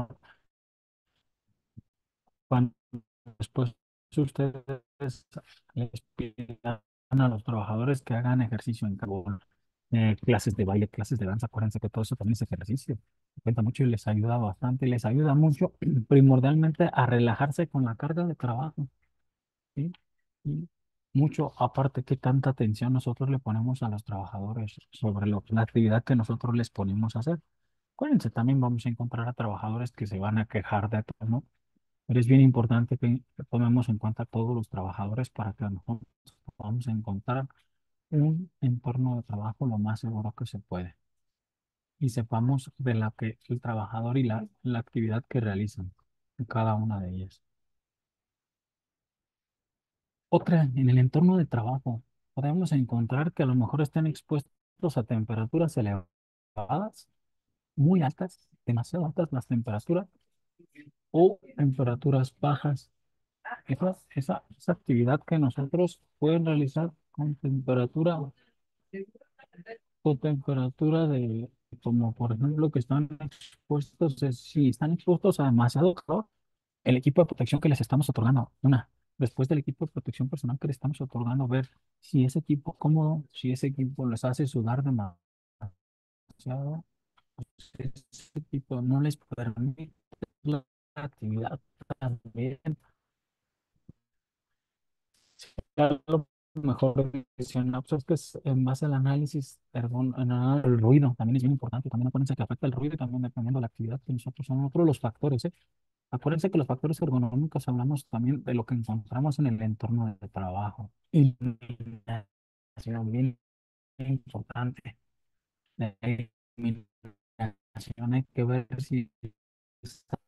cuando después ustedes les pidan a los trabajadores que hagan ejercicio en carbón, eh, clases de baile, clases de danza, acuérdense que todo eso también es ejercicio. Cuenta mucho y les ayuda bastante, les ayuda mucho primordialmente a relajarse con la carga de trabajo, ¿sí? Y mucho aparte que tanta atención nosotros le ponemos a los trabajadores sobre lo, la actividad que nosotros les ponemos a hacer. Acuérdense, también vamos a encontrar a trabajadores que se van a quejar de todo, ¿no? Pero es bien importante que tomemos en cuenta a todos los trabajadores para que nosotros podamos encontrar un entorno de trabajo lo más seguro que se puede y sepamos de la que el trabajador y la, la actividad que realizan en cada una de ellas. Otra, en el entorno de trabajo, podemos encontrar que a lo mejor estén expuestos a temperaturas elevadas, muy altas, demasiado altas las temperaturas o temperaturas bajas. Esa, esa, esa actividad que nosotros pueden realizar con temperatura, con temperatura de, como por ejemplo, que están expuestos, eh, si están expuestos a demasiado calor, el equipo de protección que les estamos otorgando, una, después del equipo de protección personal que les estamos otorgando, ver si ese equipo cómodo, si ese equipo les hace sudar demasiado, si ese equipo no les permite la actividad también. Ya lo mejor decisión, no, pues es que es en base al análisis, perdón, en el el ruido también es bien importante. También acuérdense que afecta el ruido y también dependiendo de la actividad que nosotros son otros los factores, ¿eh? Acuérdense que los factores ergonómicos hablamos también de lo que encontramos en el entorno de trabajo. Iluminación, bien importante. La iluminación hay que ver si está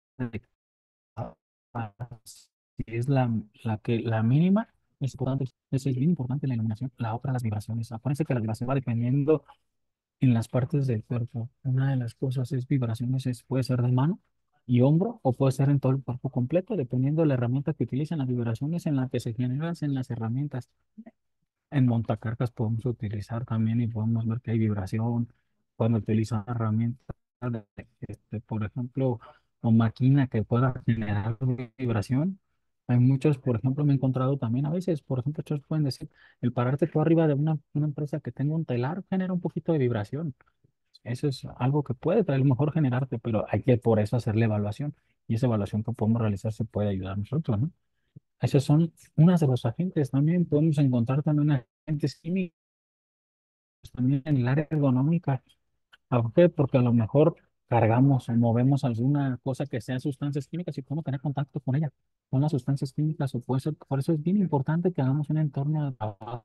si es la, la que la mínima, es importante, eso es bien importante la iluminación. La otra, las vibraciones. Acuérdense que la vibración va dependiendo en las partes del cuerpo. Una de las cosas es vibraciones, es, puede ser de mano y hombro, o puede ser en todo el cuerpo completo, dependiendo de la herramienta que utilicen. Las vibraciones en las que se generan en las herramientas. En montacargas podemos utilizar también y podemos ver que hay vibración cuando utilizan herramientas, de- este, por ejemplo, o máquina que pueda generar vibración. Hay muchos, por ejemplo, me he encontrado también a veces, por ejemplo, ellos pueden decir, el pararte tú arriba de una, una empresa que tenga un telar genera un poquito de vibración. Eso es algo que puede a lo mejor generarte, pero hay que por eso hacer la evaluación y esa evaluación que podemos realizar se puede ayudar a nosotros, ¿no? Esos son unas de los agentes. También podemos encontrar también agentes químicos también en el área ergonómica. ¿Por qué? Porque a lo mejor cargamos o movemos alguna cosa que sea sustancias químicas y podemos tener contacto con ella, con las sustancias químicas. O puede ser, por eso es bien importante que hagamos un entorno de trabajo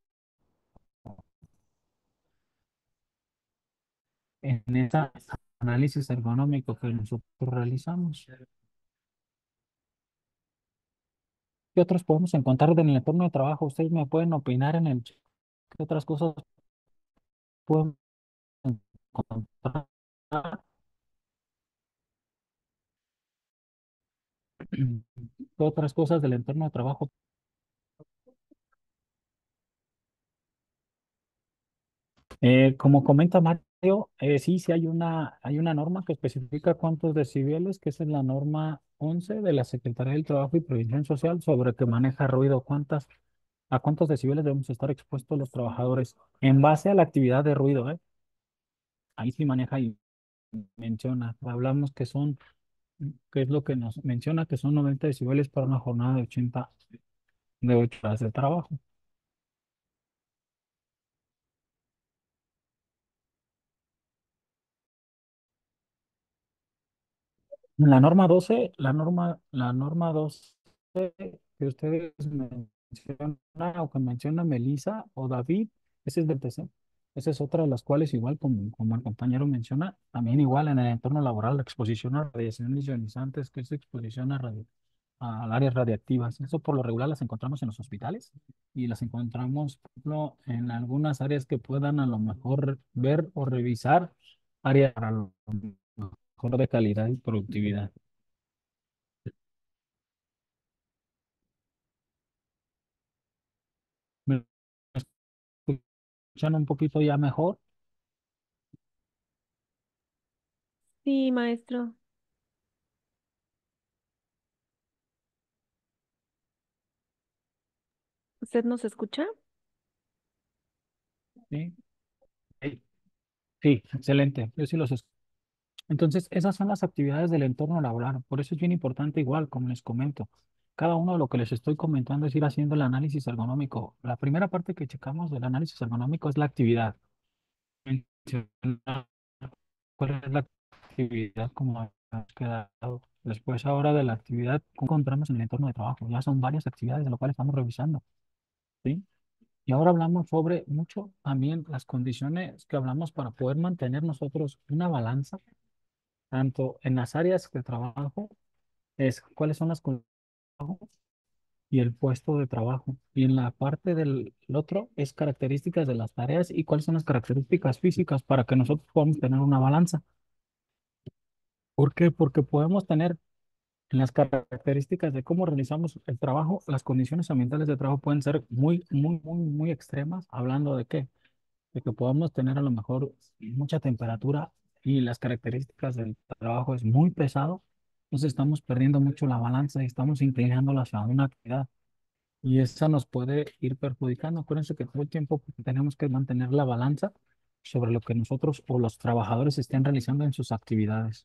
en ese análisis ergonómico que nosotros realizamos. ¿Qué otros podemos encontrar en el entorno de trabajo? Ustedes me pueden opinar en el chat. ¿Qué otras cosas podemos encontrar? ¿Qué otras cosas del entorno de trabajo? Eh, como comenta Mario, eh, sí, sí hay una, hay una norma que especifica cuántos decibeles, que esa es la norma once de la Secretaría del Trabajo y Previsión Social sobre que maneja ruido, cuántas, a cuántos decibeles debemos estar expuestos los trabajadores en base a la actividad de ruido, ¿eh? Ahí sí maneja y menciona, hablamos que son que es lo que nos menciona que son noventa decibeles para una jornada de ochenta de ocho horas de trabajo. La norma doce, la norma, la norma doce que ustedes mencionan o que menciona Melissa o David, ese es del T C. Esa es otra de las cuales, igual como, como el compañero menciona, también igual en el entorno laboral, la exposición a radiaciones ionizantes, que es exposición a, radio- a áreas radiactivas. Eso por lo regular las encontramos en los hospitales y las encontramos, por ejemplo, en algunas áreas que puedan a lo mejor ver o revisar áreas para lo mejor de calidad y productividad. ¿Me escuchan un poquito ya mejor? Sí, maestro. ¿Usted nos escucha? Sí. Sí, sí, excelente. Yo sí los escucho. Entonces, esas son las actividades del entorno laboral. Por eso es bien importante, igual, como les comento. Cada uno de lo que les estoy comentando es ir haciendo el análisis ergonómico. La primera parte que checamos del análisis ergonómico es la actividad. Mencionar cuál es la actividad como ha quedado. Después, ahora de la actividad que encontramos en el entorno de trabajo. Ya son varias actividades de lo cual estamos revisando. ¿Sí? Y ahora hablamos sobre mucho también las condiciones que hablamos para poder mantener nosotros una balanza, tanto en las áreas de trabajo, es cuáles son las condiciones de trabajo y el puesto de trabajo. Y en la parte del el otro es características de las tareas y cuáles son las características físicas para que nosotros podamos tener una balanza. ¿Por qué? Porque podemos tener en las características de cómo realizamos el trabajo, las condiciones ambientales de trabajo pueden ser muy, muy, muy, muy extremas, hablando de qué, de que podamos tener a lo mejor mucha temperatura y las características del trabajo es muy pesado, entonces estamos perdiendo mucho la balanza y estamos inclinándola hacia una actividad y esa nos puede ir perjudicando. Acuérdense que todo el tiempo tenemos que mantener la balanza sobre lo que nosotros o los trabajadores estén realizando en sus actividades.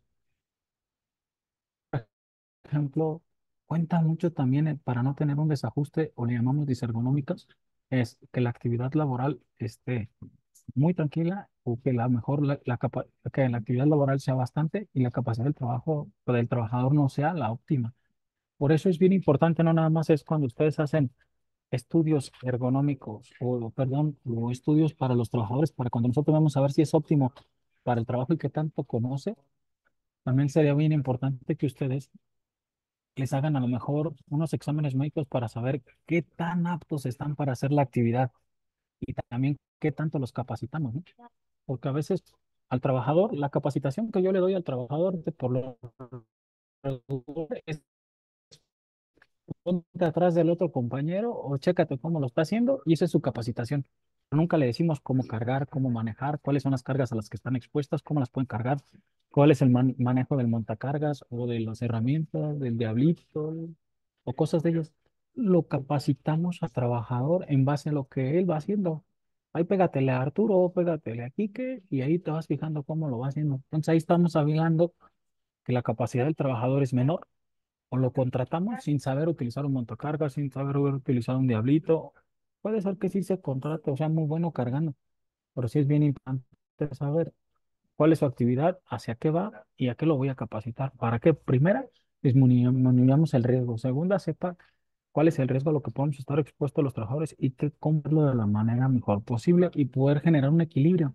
Ejemplo, cuenta mucho también eh, para no tener un desajuste o le llamamos disergonómicas, es que la actividad laboral esté muy tranquila o que la mejor la, la capa- que la actividad laboral sea bastante y la capacidad del trabajo o del trabajador no sea la óptima. Por eso es bien importante, no nada más es cuando ustedes hacen estudios ergonómicos o, perdón, o estudios para los trabajadores, para cuando nosotros vamos a ver si es óptimo para el trabajo y que tanto conoce, también sería bien importante que ustedes les hagan a lo mejor unos exámenes médicos para saber qué tan aptos están para hacer la actividad y también qué tanto los capacitamos, ¿no? Porque a veces al trabajador, la capacitación que yo le doy al trabajador de por lo regular es ponte atrás del otro compañero o chécate cómo lo está haciendo y esa es su capacitación. Nunca le decimos cómo cargar, cómo manejar, cuáles son las cargas a las que están expuestas, cómo las pueden cargar, cuál es el man- manejo del montacargas o de las herramientas, del diablito o cosas de ellos. Lo capacitamos al trabajador en base a lo que él va haciendo. Ahí pégatele a Arturo, pégatele a Quique y ahí te vas fijando cómo lo va haciendo. Entonces ahí estamos hablando que la capacidad del trabajador es menor o lo contratamos sin saber utilizar un montacargas, sin saber utilizar un diablito. Puede ser que sí se contrate, o sea, muy bueno cargando, pero sí es bien importante saber cuál es su actividad, hacia qué va y a qué lo voy a capacitar. Para que, primera, disminuyamos el riesgo. Segunda, sepa cuál es el riesgo a lo que podemos estar expuestos los trabajadores y que cumplirlo de la manera mejor posible y poder generar un equilibrio.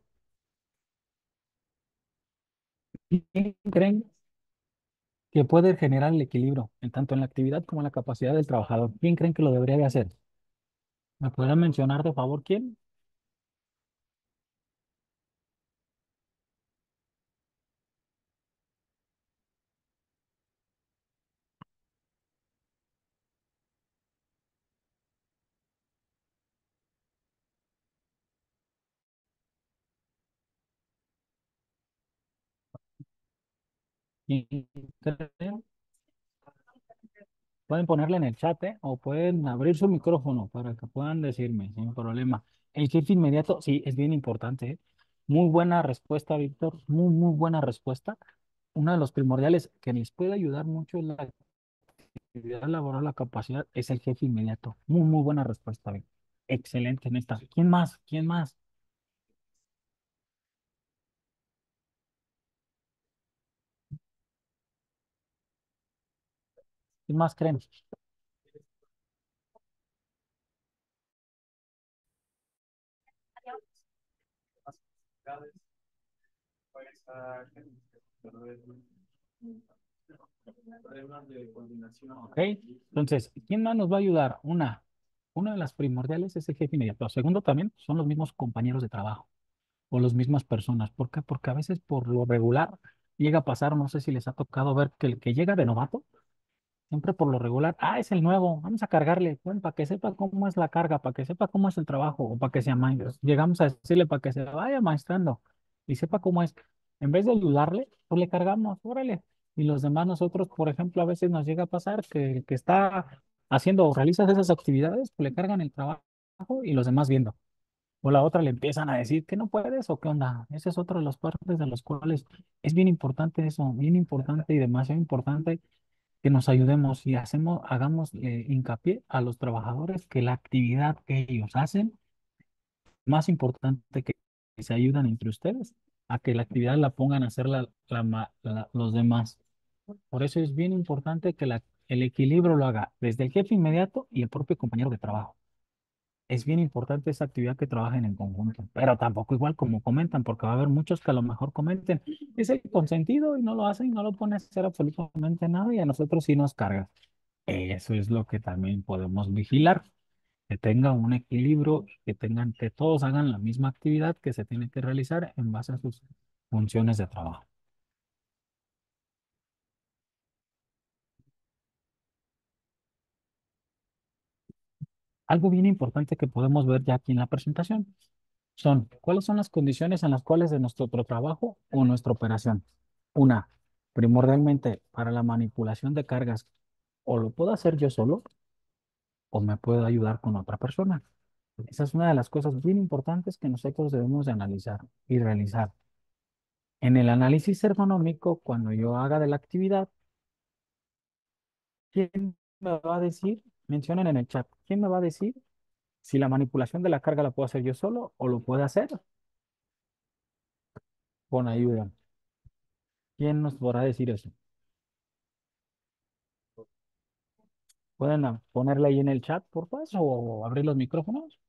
¿Quién creen que puede generar el equilibrio en tanto en la actividad como en la capacidad del trabajador? ¿Quién creen que lo debería de hacer? ¿Me pueden mencionar de favor quién? ¿Quién creen? Pueden ponerle en el chat, ¿eh? O pueden abrir su micrófono para que puedan decirme sin problema. El jefe inmediato, sí, es bien importante, ¿eh? Muy buena respuesta, Víctor. Muy, muy buena respuesta. uno de los primordiales que les puede ayudar mucho en la actividad laboral, la capacidad, es el jefe inmediato. Muy, muy buena respuesta. Ben. Excelente en esta. ¿Quién más? ¿Quién más? ¿Quién más creen? Ok, entonces, ¿quién más nos va a ayudar? Una, una de las primordiales es el jefe inmediato. Segundo, también son los mismos compañeros de trabajo o las mismas personas. ¿Por qué? Porque a veces por lo regular llega a pasar, no sé si les ha tocado ver que el que llega de novato, siempre por lo regular, ah, es el nuevo, vamos a cargarle, bueno, para que sepa cómo es la carga, para que sepa cómo es el trabajo, o para que se amaestre. Llegamos a decirle para que se vaya maestrando y sepa cómo es. En vez de ayudarle, pues le cargamos, órale. Y los demás nosotros, por ejemplo, a veces nos llega a pasar que el que está haciendo o realiza esas actividades, pues le cargan el trabajo y los demás viendo. O la otra le empiezan a decir que no puedes o qué onda. Ese es otro de las partes de las cuales es bien importante eso, bien importante y demasiado importante que nos ayudemos y hacemos, hagamos eh, hincapié a los trabajadores que la actividad que ellos hacen, más importante que se ayudan entre ustedes, a que la actividad la pongan a hacer la, la ma- la- los demás. Por eso es bien importante que la, el equilibrio lo haga desde el jefe inmediato y el propio compañero de trabajo. Es bien importante esa actividad que trabajen en conjunto, pero tampoco igual como comentan, porque va a haber muchos que a lo mejor comenten, es el consentido y no lo hacen, no lo ponen a hacer absolutamente nada y a nosotros sí nos carga. Eso es lo que también podemos vigilar, que tenga un equilibrio, que tengan, que todos hagan la misma actividad que se tiene que realizar en base a sus funciones de trabajo. Algo bien importante que podemos ver ya aquí en la presentación son cuáles son las condiciones en las cuales de nuestro otro trabajo o nuestra operación. Una, primordialmente para la manipulación de cargas, o lo puedo hacer yo solo o me puedo ayudar con otra persona. Esa es una de las cosas bien importantes que nosotros debemos de analizar y realizar. En el análisis ergonómico, cuando yo haga de la actividad, ¿quién me va a decir? Mencionen en el chat, ¿quién me va a decir si la manipulación de la carga la puedo hacer yo solo o lo puedo hacer con ayuda? ¿Quién nos podrá decir eso? ¿Pueden ah, ponerle ahí en el chat, por favor, o abrir los micrófonos?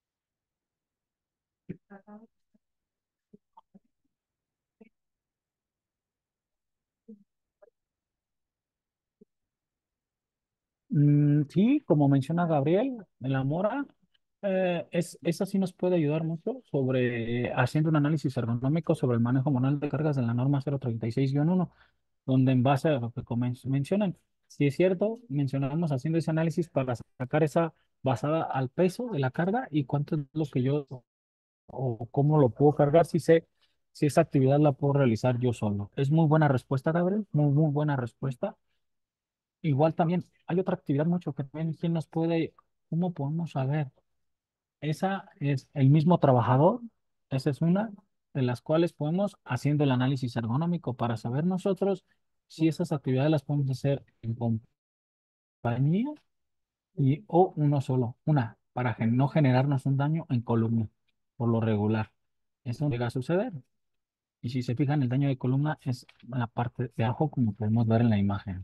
Mm, sí, como menciona Gabriel, en la mora, eh, es, esa sí nos puede ayudar mucho sobre eh, haciendo un análisis ergonómico sobre el manejo manual de cargas de la norma cero treinta y seis uno, donde en base a lo que comen- mencionan, si es cierto, mencionamos haciendo ese análisis para sacar esa basada al peso de la carga y cuánto es lo que yo o cómo lo puedo cargar si sé si esa actividad la puedo realizar yo solo. Es muy buena respuesta, Gabriel, muy, muy buena respuesta. Igual también hay otra actividad mucho que también quién nos puede, ¿cómo podemos saber? Esa es el mismo trabajador, esa es una de las cuales podemos haciendo el análisis ergonómico para saber nosotros si esas actividades las podemos hacer en compañía y o uno solo, una, para gen- no generarnos un daño en columna, por lo regular. Eso llega a suceder. Y si se fijan, el daño de columna es en la parte de abajo, como podemos ver en la imagen.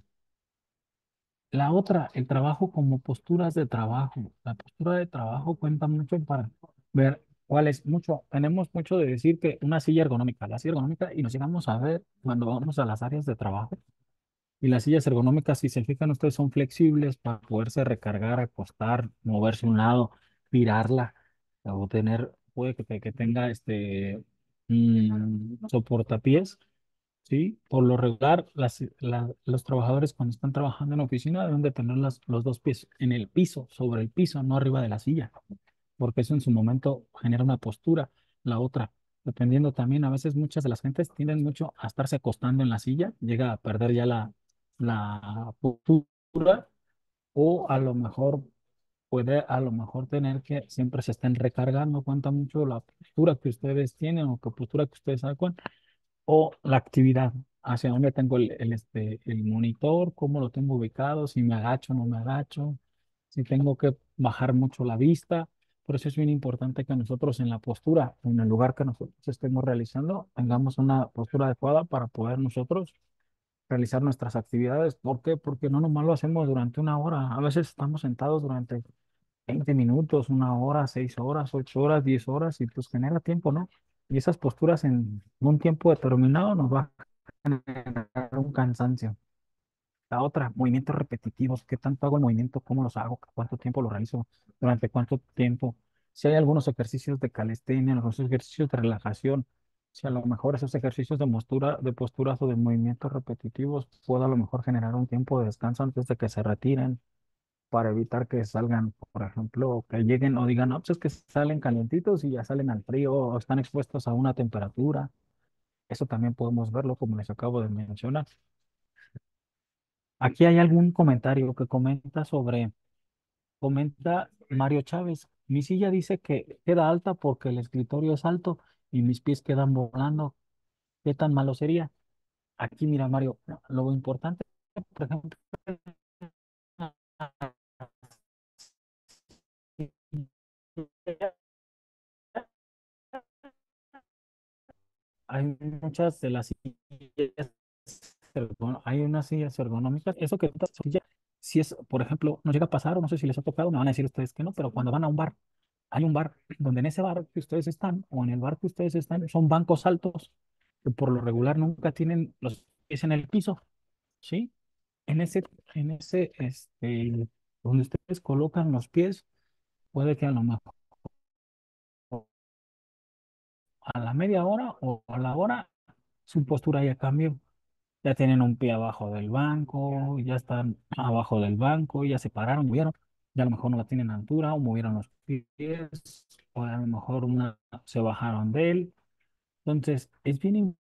La otra, el trabajo como posturas de trabajo. La postura de trabajo cuenta mucho para ver cuál es mucho. Tenemos mucho de decir que una silla ergonómica, la silla ergonómica, y nos llegamos a ver cuando vamos a las áreas de trabajo. Y las sillas ergonómicas, si se fijan ustedes, son flexibles para poderse recargar, acostar, moverse a un lado, girarla, o tener, puede que, que tenga este mm, soportapiés. Sí, por lo regular, las, la- los trabajadores cuando están trabajando en oficina deben de tener las- los dos pies en el piso, sobre el piso, no arriba de la silla, porque eso en su momento genera una postura. La otra, dependiendo también, a veces muchas de las gentes tienden mucho a estarse acostando en la silla, llega a perder ya la, la postura o a lo mejor puede a lo mejor tener que siempre se estén recargando, cuenta mucho la postura que ustedes tienen o qué postura que ustedes sacan o la actividad. hacia dónde tengo el, el, este, el monitor, cómo lo tengo ubicado, si me agacho o no me agacho, si tengo que bajar mucho la vista. Por eso es bien importante que nosotros en la postura, en el lugar que nosotros estemos realizando, tengamos una postura adecuada para poder nosotros realizar nuestras actividades. ¿Por qué? Porque no nomás lo hacemos durante una hora. A veces estamos sentados durante veinte minutos, una hora, seis horas, ocho horas, diez horas y pues genera tiempo, ¿no? Y esas posturas en un tiempo determinado nos va a generar un cansancio. La otra, movimientos repetitivos. ¿Qué tanto hago el movimiento? ¿Cómo los hago? ¿Cuánto tiempo lo realizo? ¿Durante cuánto tiempo? Si hay algunos ejercicios de calistenia, algunos ejercicios de relajación, si a lo mejor esos ejercicios de postura, de posturas o de movimientos repetitivos puedo a lo mejor generar un tiempo de descanso antes de que se retiren para evitar que salgan, por ejemplo, que lleguen o digan, no, pues es que salen calientitos y ya salen al frío o están expuestos a una temperatura. Eso también podemos verlo, como les acabo de mencionar. Aquí hay algún comentario que comenta sobre, comenta Mario Chávez. Mi silla dice que queda alta porque el escritorio es alto y mis pies quedan volando. ¿Qué tan malo sería? Aquí, mira, Mario, lo importante, por ejemplo, hay muchas de las sillas, ergo- hay unas sillas ergonómicas. Eso que silla, si es, por ejemplo, nos llega a pasar, o no sé si les ha tocado, me van a decir ustedes que no, pero cuando van a un bar, hay un bar donde en ese bar que ustedes están, o en el bar que ustedes están, son bancos altos, que por lo regular nunca tienen los pies en el piso, ¿sí? En ese, en ese, este, donde ustedes colocan los pies, puede que a lo mejor a la media hora o a la hora su postura ya cambió. Ya tienen un pie abajo del banco, ya están abajo del banco, ya se pararon, movieron, ya a lo mejor no la tienen a altura, o movieron los pies, o a lo mejor una, se bajaron de él. Entonces, es bien im-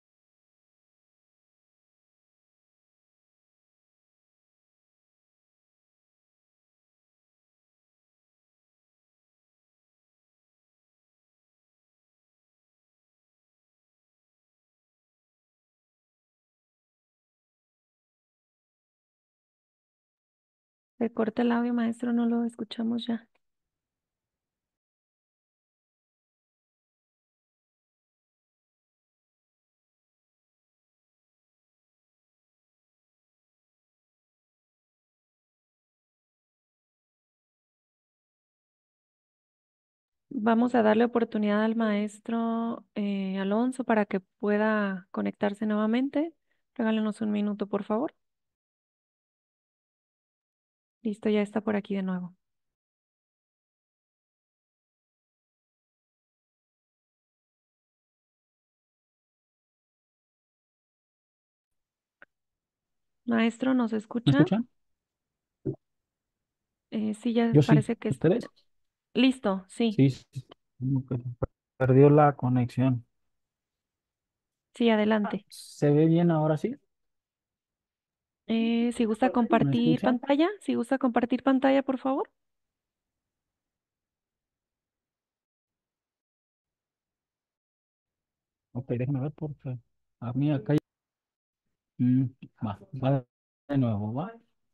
Se corta el audio, maestro, no lo escuchamos ya. Vamos a darle oportunidad al maestro eh, Alonso para que pueda conectarse nuevamente. Regálenos un minuto, por favor. Listo, ya está por aquí de nuevo. Maestro, ¿nos ¿Me escucha? escuchan? Eh, sí, ya Yo sí. parece que es ¿Ustedes? listo, sí, Sí, sí, sí. Como que perdió la conexión. sí, adelante. ¿Se ve bien ahora sí? Eh, si gusta ¿Me compartir escuchan? pantalla, si gusta compartir pantalla, por favor. Ok, déjenme ver porque a mí acá. Mm, va, va de nuevo, va.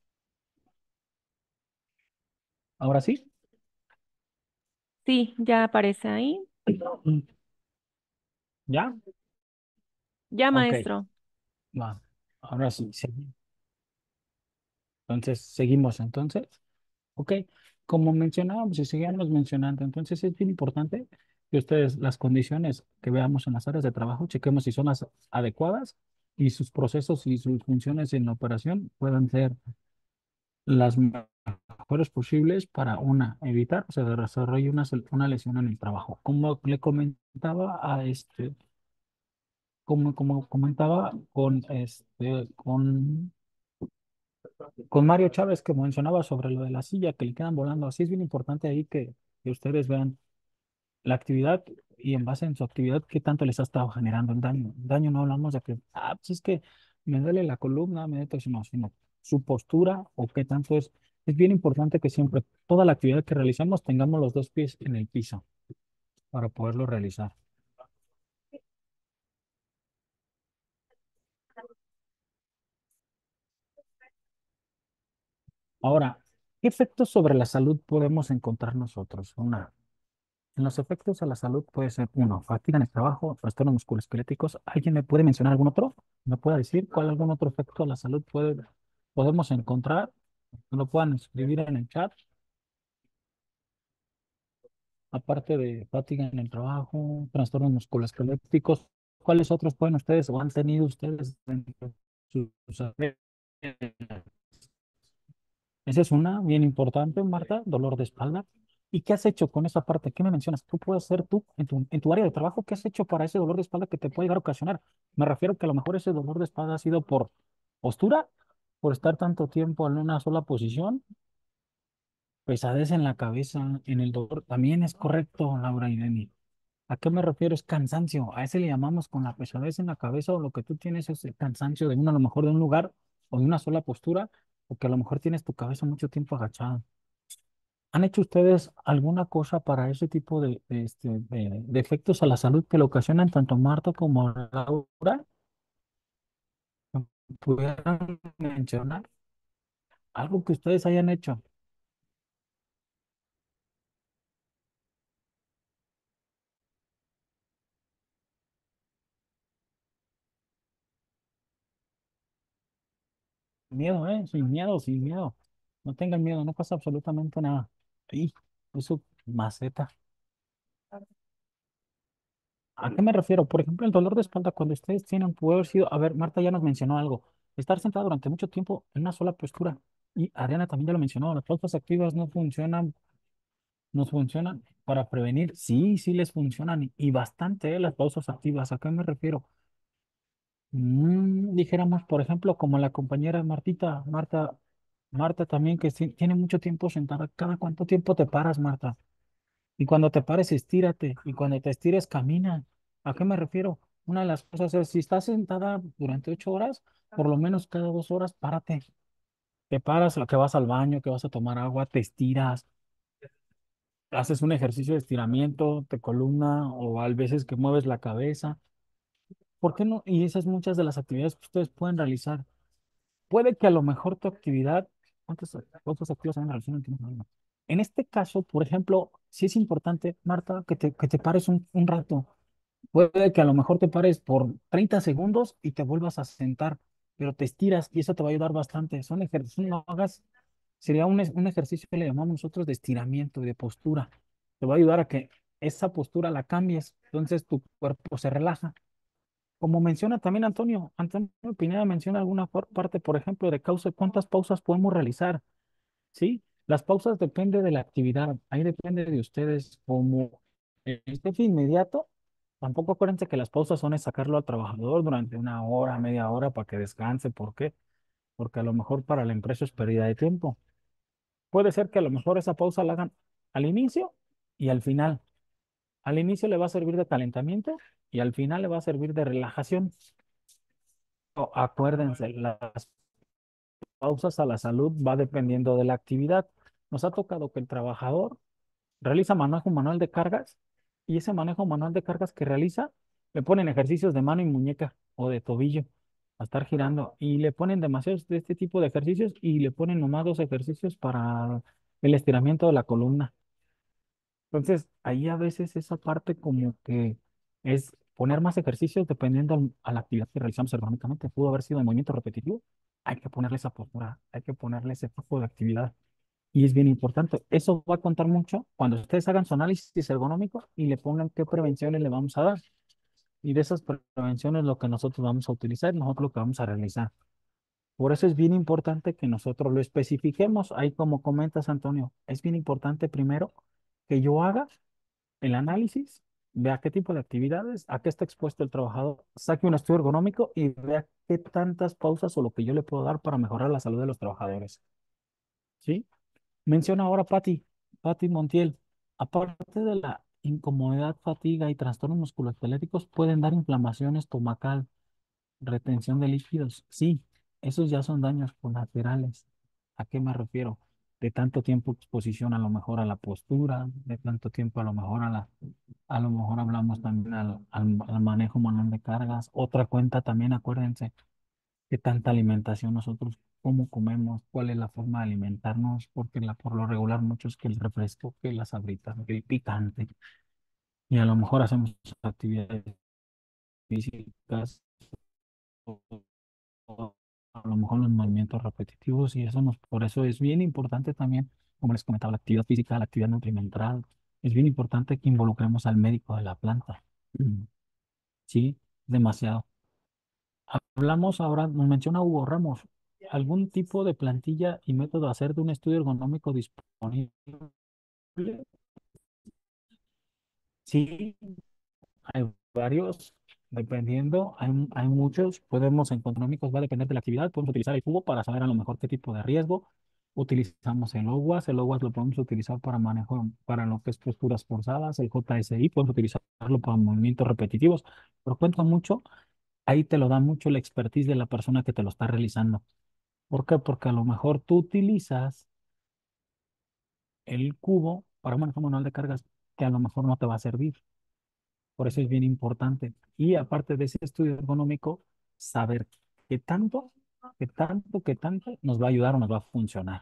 Ahora sí. Sí, ya aparece ahí. Mm, ¿ya? Ya, Ok, maestro. va. Ahora sí, sí. Entonces, seguimos entonces. Ok, como mencionábamos y seguíamos mencionando, entonces es bien importante que ustedes las condiciones que veamos en las áreas de trabajo, chequemos si son las adecuadas y sus procesos y sus funciones en la operación puedan ser las mejores posibles para una, evitar que se desarrolle una, sel- una lesión en el trabajo. Como le comentaba a este, como, como comentaba con este, con con Mario Chávez que mencionaba sobre lo de la silla que le quedan volando. Así es bien importante ahí que, que ustedes vean la actividad y en base en su actividad qué tanto les ha estado generando el daño. Daño no hablamos de que, ah, pues es que me duele la columna, me duele todo eso, no, sino su postura o qué tanto es. Es bien importante que siempre toda la actividad que realizamos tengamos los dos pies en el piso para poderlo realizar. Ahora, ¿qué efectos sobre la salud podemos encontrar nosotros? Una, en los efectos a la salud puede ser uno, fatiga en el trabajo, trastornos musculoesqueléticos. ¿Alguien me puede mencionar algún otro? ¿Me puede decir cuál algún otro efecto a la salud puede, podemos encontrar? ¿No lo puedan escribir en el chat? Aparte de fatiga en el trabajo, trastornos musculoesqueléticos, ¿cuáles otros pueden ustedes o han tenido ustedes dentro de sus áreas? Esa es una bien importante, Marta, dolor de espalda. ¿Y qué has hecho con esa parte? ¿Qué me mencionas? ¿Tú puedes hacer tú en tu, en tu área de trabajo? ¿Qué has hecho para ese dolor de espalda que te puede llegar a ocasionar? Me refiero que a lo mejor ese dolor de espalda ha sido por postura, por estar tanto tiempo en una sola posición, pesadez en la cabeza, en el dolor. También es correcto, Laura y Denny. ¿A qué me refiero? Es cansancio. A ese le llamamos con la pesadez en la cabeza o lo que tú tienes es el cansancio de uno, a lo mejor de un lugar o de una sola postura, o que a lo mejor tienes tu cabeza mucho tiempo agachada. ¿Han hecho ustedes alguna cosa para ese tipo de, de, este, de, de efectos a la salud que le ocasionan tanto Marta como Laura? ¿Pudieran mencionar algo que ustedes hayan hecho? Miedo, ¿eh? Sin miedo, sin miedo. No tengan miedo, no pasa absolutamente nada. Sí, eso, maceta. ¿A qué me refiero? Por ejemplo, el dolor de espalda, cuando ustedes tienen, puede haber sido, a ver, Marta ya nos mencionó algo, estar sentada durante mucho tiempo en una sola postura. Y Adriana también ya lo mencionó, las pausas activas no funcionan, nos funcionan para prevenir. Sí, sí les funcionan y bastante, ¿eh? Las pausas activas. ¿A qué me refiero? Mm, dijéramos, por ejemplo, como la compañera Martita, Marta, Marta también que sí- tiene mucho tiempo sentada. ¿Cada cuánto tiempo te paras, Marta? Y cuando te pares, estírate. Y cuando te estires, camina. ¿A qué me refiero? Una de las cosas es, si estás sentada durante ocho horas, por lo menos cada dos horas, párate. Te paras, que vas al baño, que vas a tomar agua, te estiras, haces un ejercicio de estiramiento de columna o a veces que mueves la cabeza. ¿Por qué no? Y esas muchas de las actividades que ustedes pueden realizar. Puede que a lo mejor tu actividad, ¿cuántas otras actividades han realizado? En este caso, por ejemplo, sí es importante, Marta, que te, que te pares un, un rato. Puede que a lo mejor te pares por treinta segundos y te vuelvas a sentar, pero te estiras y eso te va a ayudar bastante. Son ejercicios, no hagas, sería un, es- un ejercicio que le llamamos nosotros de estiramiento y de postura. Te va a ayudar a que esa postura la cambies, entonces tu cuerpo se relaja. Como menciona también Antonio, Antonio Pineda menciona alguna por- parte, por ejemplo, de causa, ¿cuántas pausas podemos realizar? ¿Sí? Las pausas depende de la actividad, ahí depende de ustedes como el jefe inmediato. Tampoco acuérdense que las pausas son es sacarlo al trabajador durante una hora, media hora para que descanse. ¿Por qué? Porque a lo mejor para la empresa es pérdida de tiempo. Puede ser que a lo mejor esa pausa la hagan al inicio y al final. Al inicio le va a servir de calentamiento y al final le va a servir de relajación. O acuérdense, las pausas a la salud va dependiendo de la actividad. Nos ha tocado que el trabajador realiza manejo manual de cargas y ese manejo manual de cargas que realiza le ponen ejercicios de mano y muñeca o de tobillo a estar girando y le ponen demasiados de este tipo de ejercicios y le ponen nomás dos ejercicios para el estiramiento de la columna. Entonces, ahí a veces esa parte como que es poner más ejercicios dependiendo al- a la actividad que realizamos ergonómicamente. Pudo haber sido de movimiento repetitivo. Hay que ponerle esa postura, hay que ponerle ese tipo de actividad. Y es bien importante. Eso va a contar mucho cuando ustedes hagan su análisis ergonómico y le pongan qué prevenciones le vamos a dar. Y de esas pre- prevenciones lo que nosotros vamos a utilizar, nosotros lo que vamos a realizar. Por eso es bien importante que nosotros lo especifiquemos. Ahí como comentas, Antonio, es bien importante primero que yo haga el análisis, vea qué tipo de actividades, a qué está expuesto el trabajador, saque un estudio ergonómico y vea qué tantas pausas o lo que yo le puedo dar para mejorar la salud de los trabajadores. ¿Sí? Menciona ahora Patti, Patti Montiel. Aparte de la incomodidad, fatiga y trastornos musculoesqueléticos, pueden dar inflamación estomacal, retención de líquidos. Sí, esos ya son daños colaterales. ¿A qué me refiero? De tanto tiempo exposición a lo mejor a la postura, de tanto tiempo a lo mejor a la, a lo mejor hablamos también al, al, al manejo manual de cargas. Otra cuenta también, acuérdense, que tanta alimentación nosotros cómo comemos, cuál es la forma de alimentarnos, porque la, por lo regular muchos que el refresco, que las sabritas, que el picante, y a lo mejor hacemos actividades físicas, o, o a lo mejor los movimientos repetitivos, y eso nos, por eso es bien importante también, como les comentaba, la actividad física, la actividad nutrimental, es bien importante que involucremos al médico de la planta. Mm, Sí, demasiado. Hablamos ahora, nos menciona Hugo Ramos, ¿algún tipo de plantilla y método a hacer de un estudio ergonómico disponible? Sí, hay varios, dependiendo, hay, hay muchos, podemos en económicos, va a depender de la actividad, podemos utilizar el cubo para saber a lo mejor qué tipo de riesgo, utilizamos el OWASP, el OWASP lo podemos utilizar para manejo, para lo que es posturas forzadas, el J S I, podemos utilizarlo para movimientos repetitivos, pero cuenta mucho, ahí te lo da mucho la expertise de la persona que te lo está realizando. ¿Por qué? Porque a lo mejor tú utilizas el cubo para un manejo manual de cargas que a lo mejor no te va a servir. Por eso es bien importante. Y aparte de ese estudio ergonómico, saber qué tanto, qué tanto, qué tanto nos va a ayudar o nos va a funcionar.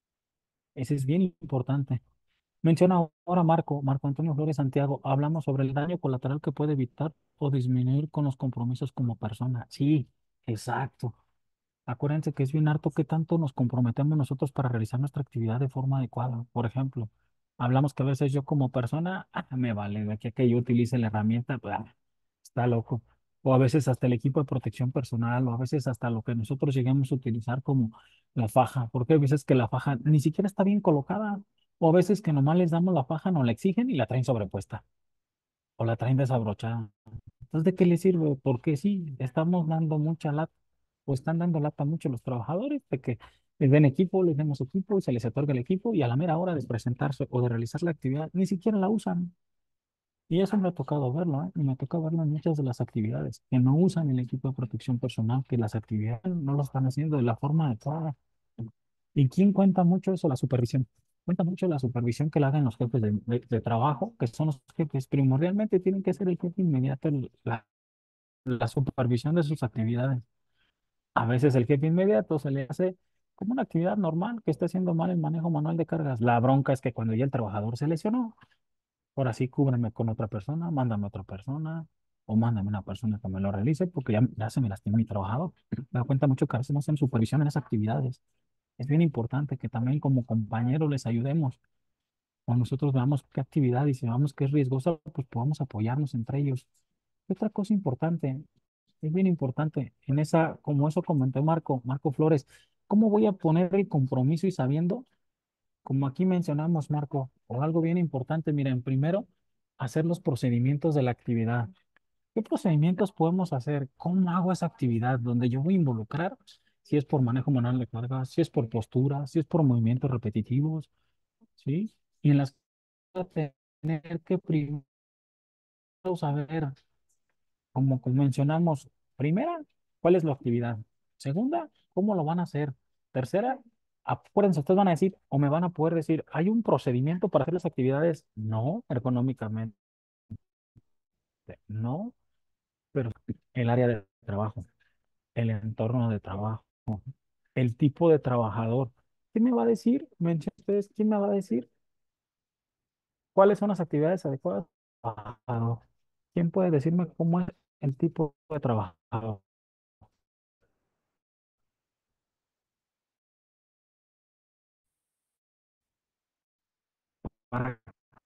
Ese es bien importante. Menciona ahora Marco, Marco Antonio Flores Santiago, hablamos sobre el daño colateral que puede evitar o disminuir con los compromisos como persona. Sí, exacto. Acuérdense que es bien harto que tanto nos comprometemos nosotros para realizar nuestra actividad de forma adecuada. Por ejemplo, hablamos que a veces yo como persona, ah, me vale, de aquí a que yo utilice la herramienta, pues, ah, está loco. O a veces hasta el equipo de protección personal, o a veces hasta lo que nosotros lleguemos a utilizar como la faja, porque hay veces que la faja ni siquiera está bien colocada, o a veces que nomás les damos la faja, no la exigen y la traen sobrepuesta, o la traen desabrochada. Entonces, ¿de qué le sirve? Porque sí, estamos dando mucha lata, o están dando lata mucho los trabajadores de que les den equipo, les demos equipo y se les otorga el equipo y a la mera hora de presentarse o de realizar la actividad, ni siquiera la usan. Y eso me ha tocado verlo, ¿eh? Y me toca verlo en muchas de las actividades, que no usan el equipo de protección personal, que las actividades no lo están haciendo de la forma adecuada. ¿Y quién cuenta mucho eso? La supervisión. Cuenta mucho la supervisión que le hagan los jefes de, de- de trabajo, que son los jefes primordialmente, tienen que ser el jefe inmediato, el- la la supervisión de sus actividades. A veces el jefe inmediato se le hace como una actividad normal que está haciendo mal el manejo manual de cargas. La bronca es que cuando ya el trabajador se lesionó, ahora sí cúbreme con otra persona, mándame otra persona o mándame una persona que me lo realice porque ya, ya se me lastimó mi trabajador. Me da cuenta mucho que a veces no hacen supervisión en esas actividades. Es bien importante que también como compañeros les ayudemos. Cuando nosotros veamos qué actividad y si veamos que es riesgosa, pues podamos apoyarnos entre ellos. Otra cosa importante, es bien importante, en esa, como eso comentó Marco, Marco Flores, ¿cómo voy a poner el compromiso y sabiendo, como aquí mencionamos, Marco, o algo bien importante, miren, primero, hacer los procedimientos de la actividad. ¿Qué procedimientos podemos hacer? ¿Cómo hago esa actividad donde yo voy a involucrar? Si es por manejo manual de cargas, si es por postura, si es por movimientos repetitivos, ¿sí? Y en las que tener que primero saber como como mencionamos, primera, ¿cuál es la actividad? Segunda, ¿cómo lo van a hacer? Tercera, acuérdense, ustedes van a decir, o me van a poder decir, ¿hay un procedimiento para hacer las actividades? No, ergonómicamente, no, pero el área de trabajo, el entorno de trabajo, el tipo de trabajador. ¿Quién me va a decir? Mencionen ustedes, ¿quién me va a decir cuáles son las actividades adecuadas? para el trabajador? ¿Quién puede decirme cómo es el tipo de trabajador? ¿Para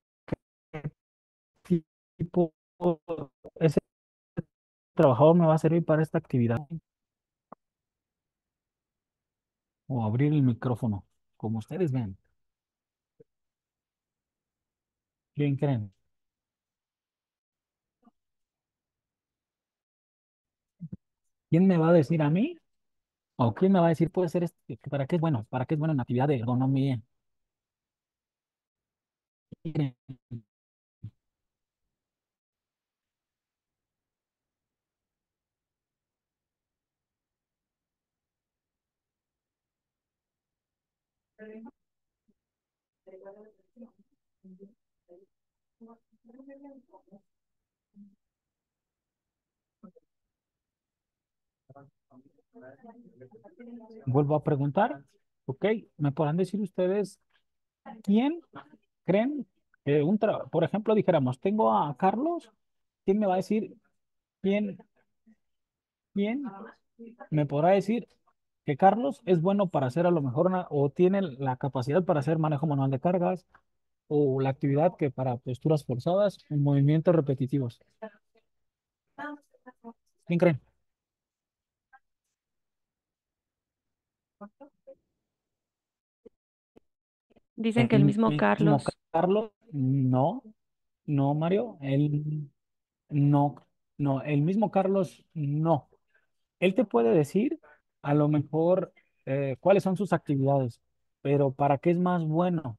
qué tipo, ese trabajador me va a servir para esta actividad? O abrir el micrófono, como ustedes ven. ¿Quién creen? ¿Quién me va a decir a mí? ¿O quién me va a decir, puede ser este, para qué es bueno? ¿Para qué es bueno en actividad de ergonomía? Miren, Vuelvo a preguntar, ok, ¿me podrán decir ustedes quién creen que un tra- por ejemplo, dijéramos, tengo a Carlos, ¿quién me va a decir quién, quién me podrá decir que Carlos es bueno para hacer a lo mejor una- o tiene la capacidad para hacer manejo manual de cargas o la actividad que para posturas forzadas o movimientos repetitivos? ¿Quién creen? Dicen que el El mismo mismo Carlos. Carlos, no, no, Mario, él no, no, el mismo Carlos, no. Él te puede decir a lo mejor eh, cuáles son sus actividades, pero ¿para qué es más bueno?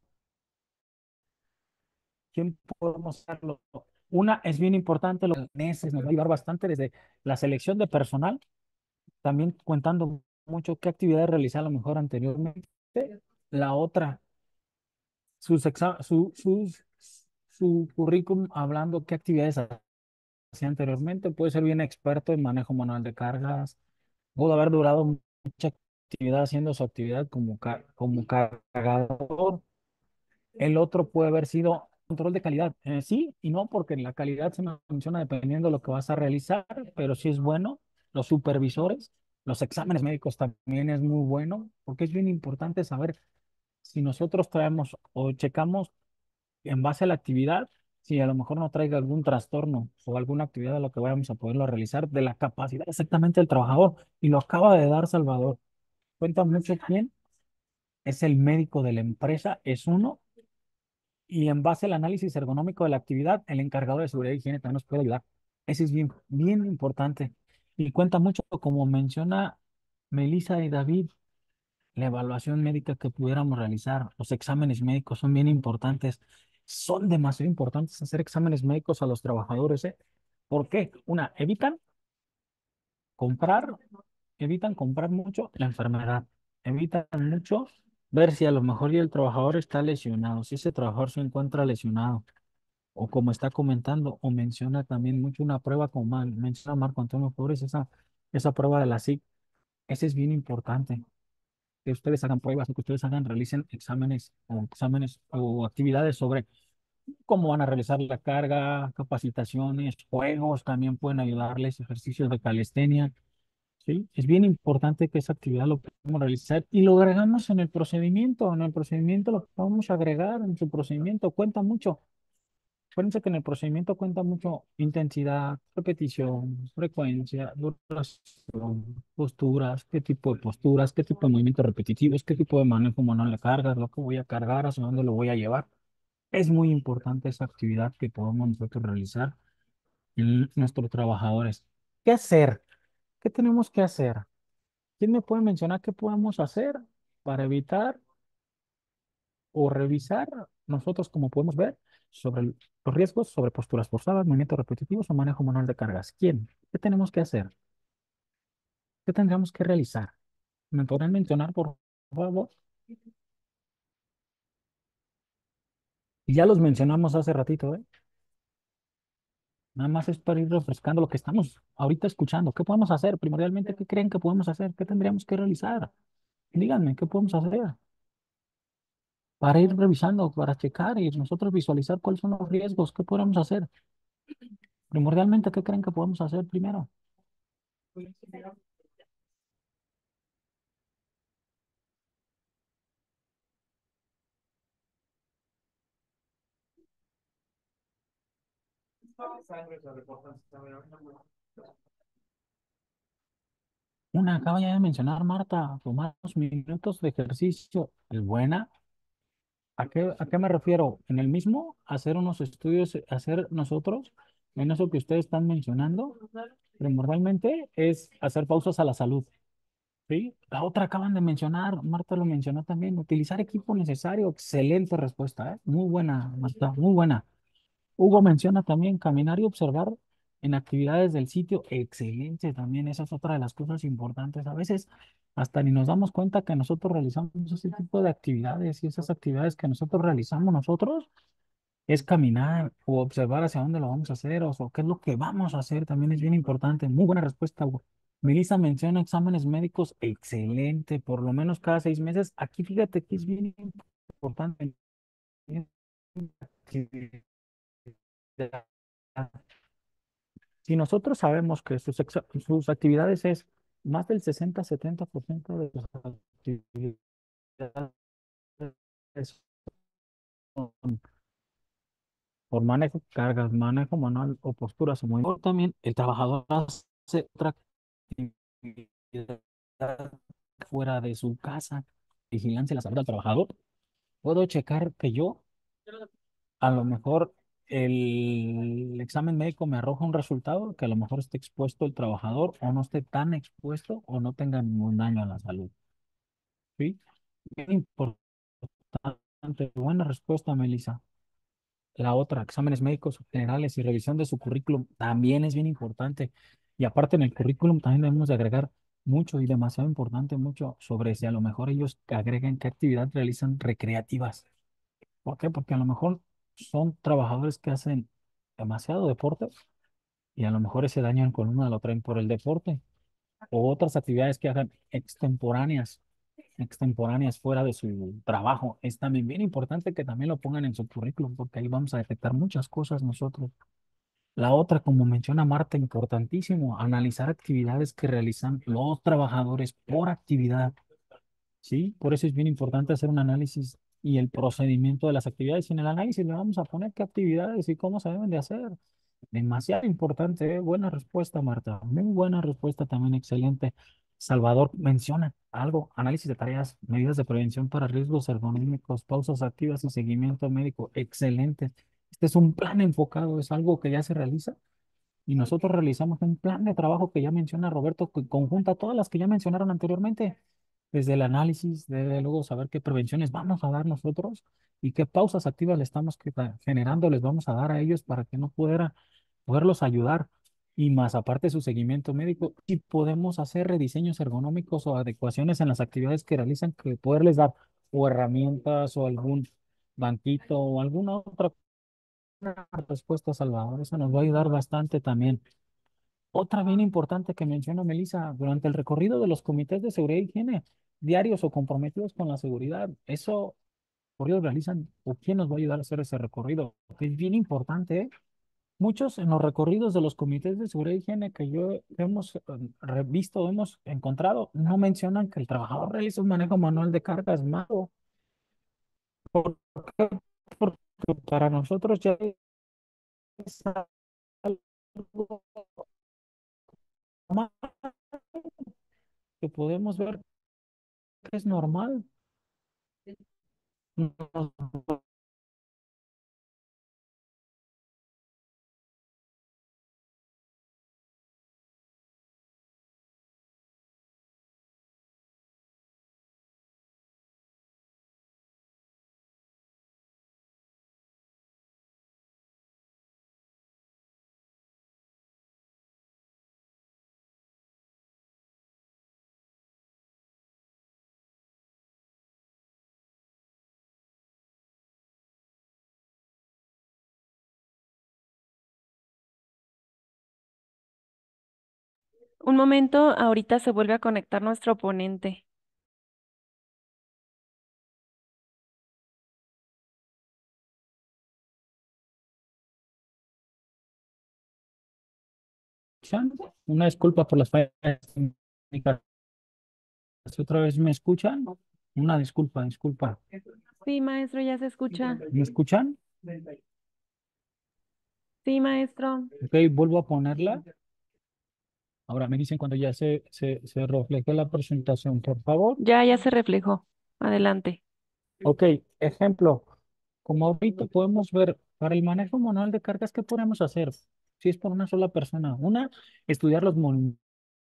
¿Quién podemos hacerlo? Una es bien importante, los meses nos va a ayudar bastante desde la selección de personal, también contando mucho qué actividades realizar a lo mejor anteriormente. La otra, sus exa- su, sus, su currículum hablando qué actividades hacía anteriormente. Puede ser bien experto en manejo manual de cargas, pudo haber durado mucha actividad haciendo su actividad como, ca- como cargador. El otro puede haber sido control de calidad. Eh, sí y no, porque la calidad se menciona dependiendo de lo que vas a realizar, pero sí es bueno. Los supervisores, los exámenes médicos también es muy bueno, porque es bien importante saber si nosotros traemos o checamos en base a la actividad, si a lo mejor no traiga algún trastorno o alguna actividad a lo que vayamos a poderlo realizar, de la capacidad exactamente del trabajador. Y lo acaba de dar Salvador. Cuenta mucho quién es el médico de la empresa, es uno, y en base al análisis ergonómico de la actividad, el encargado de seguridad y higiene también nos puede ayudar. Ese es bien, bien importante. Y cuenta mucho, como menciona Melissa y David, la evaluación médica que pudiéramos realizar, los exámenes médicos son bien importantes. Son demasiado importantes hacer exámenes médicos a los trabajadores, ¿eh? ¿Por qué? Una, evitan comprar, evitan comprar mucho la enfermedad, evitan mucho ver si a lo mejor ya el trabajador está lesionado, si ese trabajador se encuentra lesionado, o como está comentando, o menciona también mucho una prueba como mal- menciona Marco Antonio Flores, esa, esa prueba de la S I C, ese es bien importante que ustedes hagan pruebas o que ustedes hagan, realicen exámenes o exámenes o actividades sobre cómo van a realizar la carga, capacitaciones, juegos también pueden ayudarles, ejercicios de calistenia, ¿sí? Es bien importante que esa actividad lo podamos realizar y lo agregamos en el procedimiento. En el procedimiento lo podemos agregar, en su procedimiento cuenta mucho. Acuérdense que en el procedimiento cuenta mucho intensidad, repetición, frecuencia, duración, posturas, qué tipo de posturas, qué tipo de movimientos repetitivos, qué tipo de manejo manual de cargas, lo que voy a cargar, hacia dónde lo voy a llevar. Es muy importante esa actividad que podemos nosotros realizar en nuestros trabajadores. ¿Qué hacer? ¿Qué tenemos que hacer? ¿Quién me puede mencionar qué podemos hacer para evitar o revisar nosotros, como podemos ver, sobre el- los riesgos sobre posturas forzadas, movimientos repetitivos o manejo manual de cargas? ¿Quién? ¿Qué tenemos que hacer? ¿Qué tendríamos que realizar? ¿Me podrían mencionar, por favor? Y ya los mencionamos hace ratito, ¿eh? Nada más es para ir refrescando lo que estamos ahorita escuchando. ¿Qué podemos hacer? Primordialmente, ¿qué creen que podemos hacer? ¿Qué tendríamos que realizar? Díganme, ¿qué podemos hacer? Para ir revisando, para checar y nosotros visualizar cuáles son los riesgos, ¿qué podemos hacer? Primordialmente, ¿qué creen que podemos hacer primero? Una, acaba ya de mencionar Marta, tomar unos minutos de ejercicio. ¿Es buena? ¿A qué, a qué me refiero? En el mismo, hacer unos estudios, hacer nosotros, en eso que ustedes están mencionando, primordialmente es hacer pausas a la salud. ¿Sí? La otra acaban de mencionar, Marta lo mencionó también, utilizar equipo necesario. Excelente respuesta, ¿eh? Muy buena, Marta, muy buena. Hugo menciona también caminar y observar en actividades del sitio. Excelente también, esa es otra de las cosas importantes. A veces hasta ni nos damos cuenta que nosotros realizamos ese tipo de actividades y esas actividades que nosotros realizamos nosotros es caminar o observar hacia dónde lo vamos a hacer o, o qué es lo que vamos a hacer. También es bien importante. Muy buena respuesta, Hugo. Melissa menciona exámenes médicos, excelente, por lo menos cada seis meses. Aquí fíjate que es bien importante. Si nosotros sabemos que sus, exa- sus actividades es más del sesenta setenta por ciento de sus actividades son por manejo de cargas, manejo manual o posturas o movimiento, también el trabajador hace otra actividad fuera de su casa, vigilancia de la salud del trabajador. Puedo checar que yo, a lo mejor, el examen médico me arroja un resultado que a lo mejor esté expuesto el trabajador o no esté tan expuesto o no tenga ningún daño a la salud. ¿Sí? Bien importante. Buena respuesta, Melissa. La otra, exámenes médicos generales y revisión de su currículum, también es bien importante. Y aparte en el currículum también debemos de agregar mucho y demasiado importante, mucho sobre si a lo mejor ellos que agreguen qué actividad realizan recreativas. ¿Por qué? Porque a lo mejor son trabajadores que hacen demasiado deporte y a lo mejor ese daño en columna lo traen por el deporte o otras actividades que hagan extemporáneas, extemporáneas fuera de su trabajo. Es también bien importante que también lo pongan en su currículum porque ahí vamos a detectar muchas cosas nosotros. La otra, como menciona Marta, importantísimo, analizar actividades que realizan los trabajadores por actividad. Sí, por eso es bien importante hacer un análisis y el procedimiento de las actividades. Y en el análisis le vamos a poner qué actividades y cómo se deben de hacer. Demasiado importante, ¿eh? Buena respuesta, Marta. Muy buena respuesta también, excelente. Salvador menciona algo, análisis de tareas, medidas de prevención para riesgos ergonómicos, pausas activas y seguimiento médico. Excelente. Este es un plan enfocado, es algo que ya se realiza y nosotros realizamos un plan de trabajo que ya menciona Roberto, que conjunta todas las que ya mencionaron anteriormente, desde el análisis, desde luego saber qué prevenciones vamos a dar nosotros y qué pausas activas le estamos que- generando, les vamos a dar a ellos para que no pudiera, poderlos ayudar. Y más aparte su seguimiento médico, y podemos hacer rediseños ergonómicos o adecuaciones en las actividades que realizan, que poderles dar o herramientas o algún banquito o alguna otra respuesta, Salvador. Eso nos va a ayudar bastante también. Otra bien importante que menciona Melissa, durante el recorrido de los comités de seguridad y higiene, diarios o comprometidos con la seguridad, eso, ¿por qué lo realizan? ¿O quién nos va a ayudar a hacer ese recorrido? Que es bien importante, ¿eh? Muchos en los recorridos de los comités de seguridad y higiene que yo hemos eh, revisto, hemos encontrado, no mencionan que el trabajador realiza un manejo manual de cargas malo. ¿Por qué? Porque para nosotros ya es algo normal, que podemos ver que es normal. Nos Un momento, ahorita se vuelve a conectar nuestro ponente. escuchan. Una disculpa por las fallas técnicas. ¿Otra vez me escuchan? Una disculpa, disculpa. Sí, maestro, ya se escucha. ¿Me escuchan? Sí, maestro. Ok, vuelvo a ponerla. Ahora me dicen cuando ya se, se, se refleje la presentación, por favor. Ya, ya se reflejó. Adelante. Ok, ejemplo. Como ahorita podemos ver, para el manejo manual de cargas, ¿qué podemos hacer? Si es por una sola persona. Una, estudiar los movimientos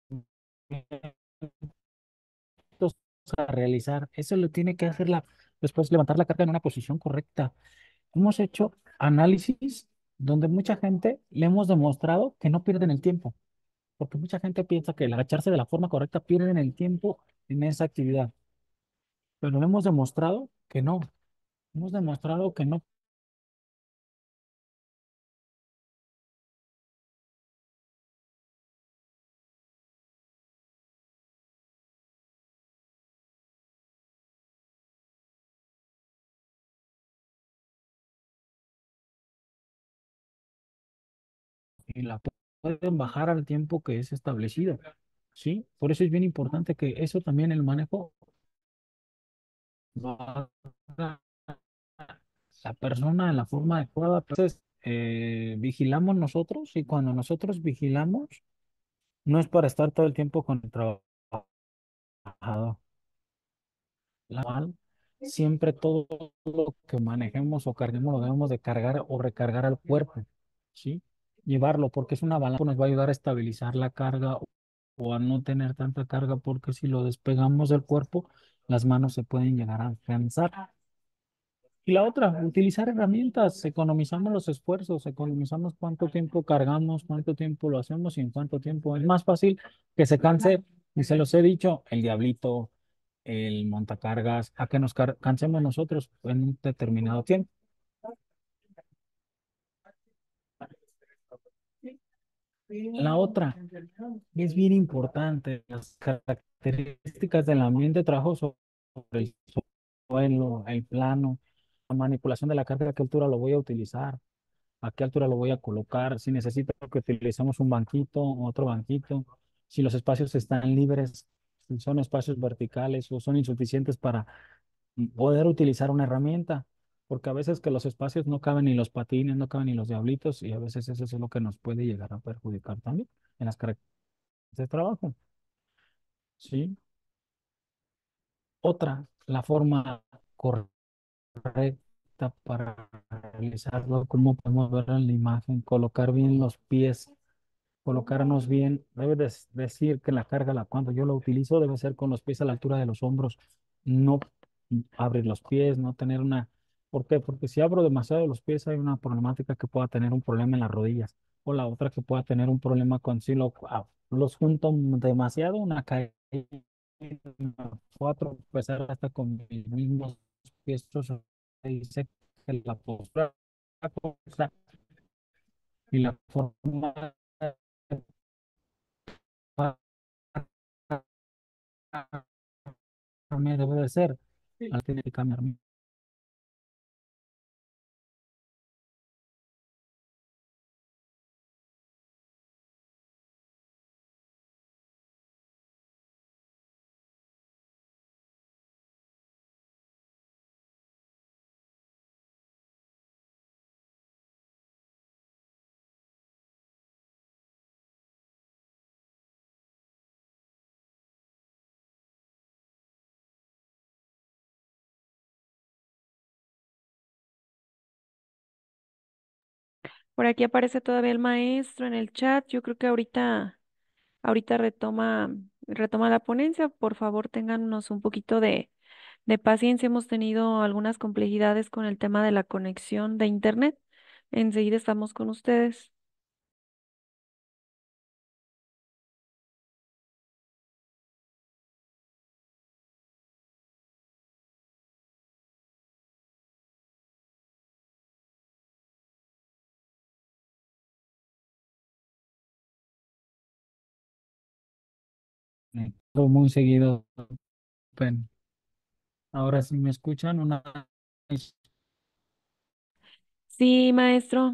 a realizar. Eso lo tiene que hacer la, después levantar la carga en una posición correcta. Hemos hecho análisis donde mucha gente le hemos demostrado que no pierden el tiempo, porque mucha gente piensa que el agacharse de la forma correcta pierden el tiempo en esa actividad, pero le hemos demostrado que no. Hemos demostrado que no y la pueden bajar al tiempo que es establecido, ¿sí? Por eso es bien importante que eso también el manejo lo haga la persona de la forma adecuada. Entonces, eh, vigilamos nosotros y cuando nosotros vigilamos, no es para estar todo el tiempo con el trabajador. La cual siempre todo lo que manejemos o carguemos lo debemos de cargar o recargar al cuerpo, ¿sí? Llevarlo porque es una balanza, nos va a ayudar a estabilizar la carga o a no tener tanta carga porque si lo despegamos del cuerpo, las manos se pueden llegar a cansar. Y la otra, utilizar herramientas, economizamos los esfuerzos, economizamos cuánto tiempo cargamos, cuánto tiempo lo hacemos y en cuánto tiempo. Es más fácil que se canse, y se los he dicho, el diablito, el montacargas, a que nos car- cansemos nosotros en un determinado tiempo. La otra, es bien importante, las características del ambiente de trabajo sobre el suelo, el plano, la manipulación de la carga, a qué altura lo voy a utilizar, a qué altura lo voy a colocar, si necesito que utilicemos un banquito, otro banquito, si los espacios están libres, si son espacios verticales o son insuficientes para poder utilizar una herramienta, porque a veces que los espacios no caben ni los patines, no caben ni los diablitos, y a veces eso es lo que nos puede llegar a perjudicar también en las características de trabajo. ¿Sí? Otra, la forma correcta para realizarlo, como podemos ver en la imagen, colocar bien los pies, colocarnos bien. Debe de- decir que la carga, la, cuando yo lo utilizo, debe ser con los pies a la altura de los hombros, no abrir los pies, no tener una... ¿Por qué? Porque si abro demasiado los pies hay una problemática que pueda tener un problema en las rodillas o la otra que pueda tener un problema con si lo, ah, los junto demasiado, una caída, cuatro, empezar hasta con mis mismos pies, dice que la postura correcta y la forma me debe de ser. Al tener que cambiar. Por aquí aparece todavía el maestro en el chat. Yo creo que ahorita, ahorita retoma, retoma la ponencia. Por favor, téngannos un poquito de, de paciencia. Hemos tenido algunas complejidades con el tema de la conexión de internet. Enseguida estamos con ustedes. Eh, Muy seguido. Pen. Ahora sí me escuchan, una Sí, maestro.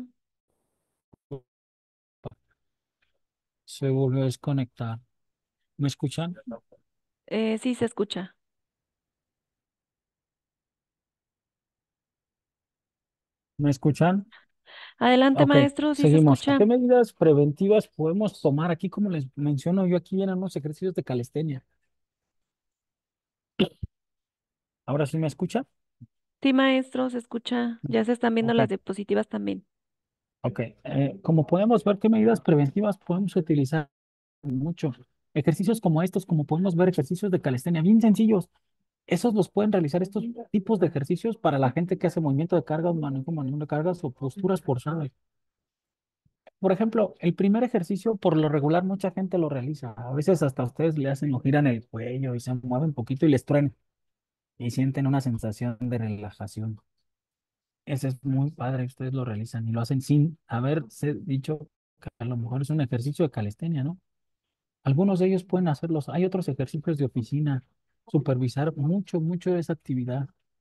se volvió a desconectar. ¿Me escuchan? Eh, sí, se escucha. ¿Me escuchan? Adelante, Ok, maestro, sí se seguimos. ¿A escucha. qué medidas preventivas podemos tomar aquí? Como les menciono, yo aquí vienen unos ejercicios de calistenia. ¿Ahora sí me escucha? Sí, maestro, se escucha. Ya se están viendo Ok, las diapositivas también. ok. Eh, como podemos ver, ¿qué medidas preventivas podemos utilizar? Mucho. Ejercicios como estos, como podemos ver, ejercicios de calistenia, bien sencillos. Esos los pueden realizar estos tipos de ejercicios para la gente que hace movimiento de cargas, manejo, manejo de cargas o posturas forzadas. Por ejemplo, el primer ejercicio, por lo regular, mucha gente lo realiza. A veces hasta ustedes le hacen o giran el cuello y se mueven un poquito y les truena y sienten una sensación de relajación. Ese es muy padre, ustedes lo realizan y lo hacen sin haberse dicho que a lo mejor es un ejercicio de calistenia, ¿no? Algunos de ellos pueden hacerlos. Hay otros ejercicios de oficina, supervisar mucho, mucho de esa actividad.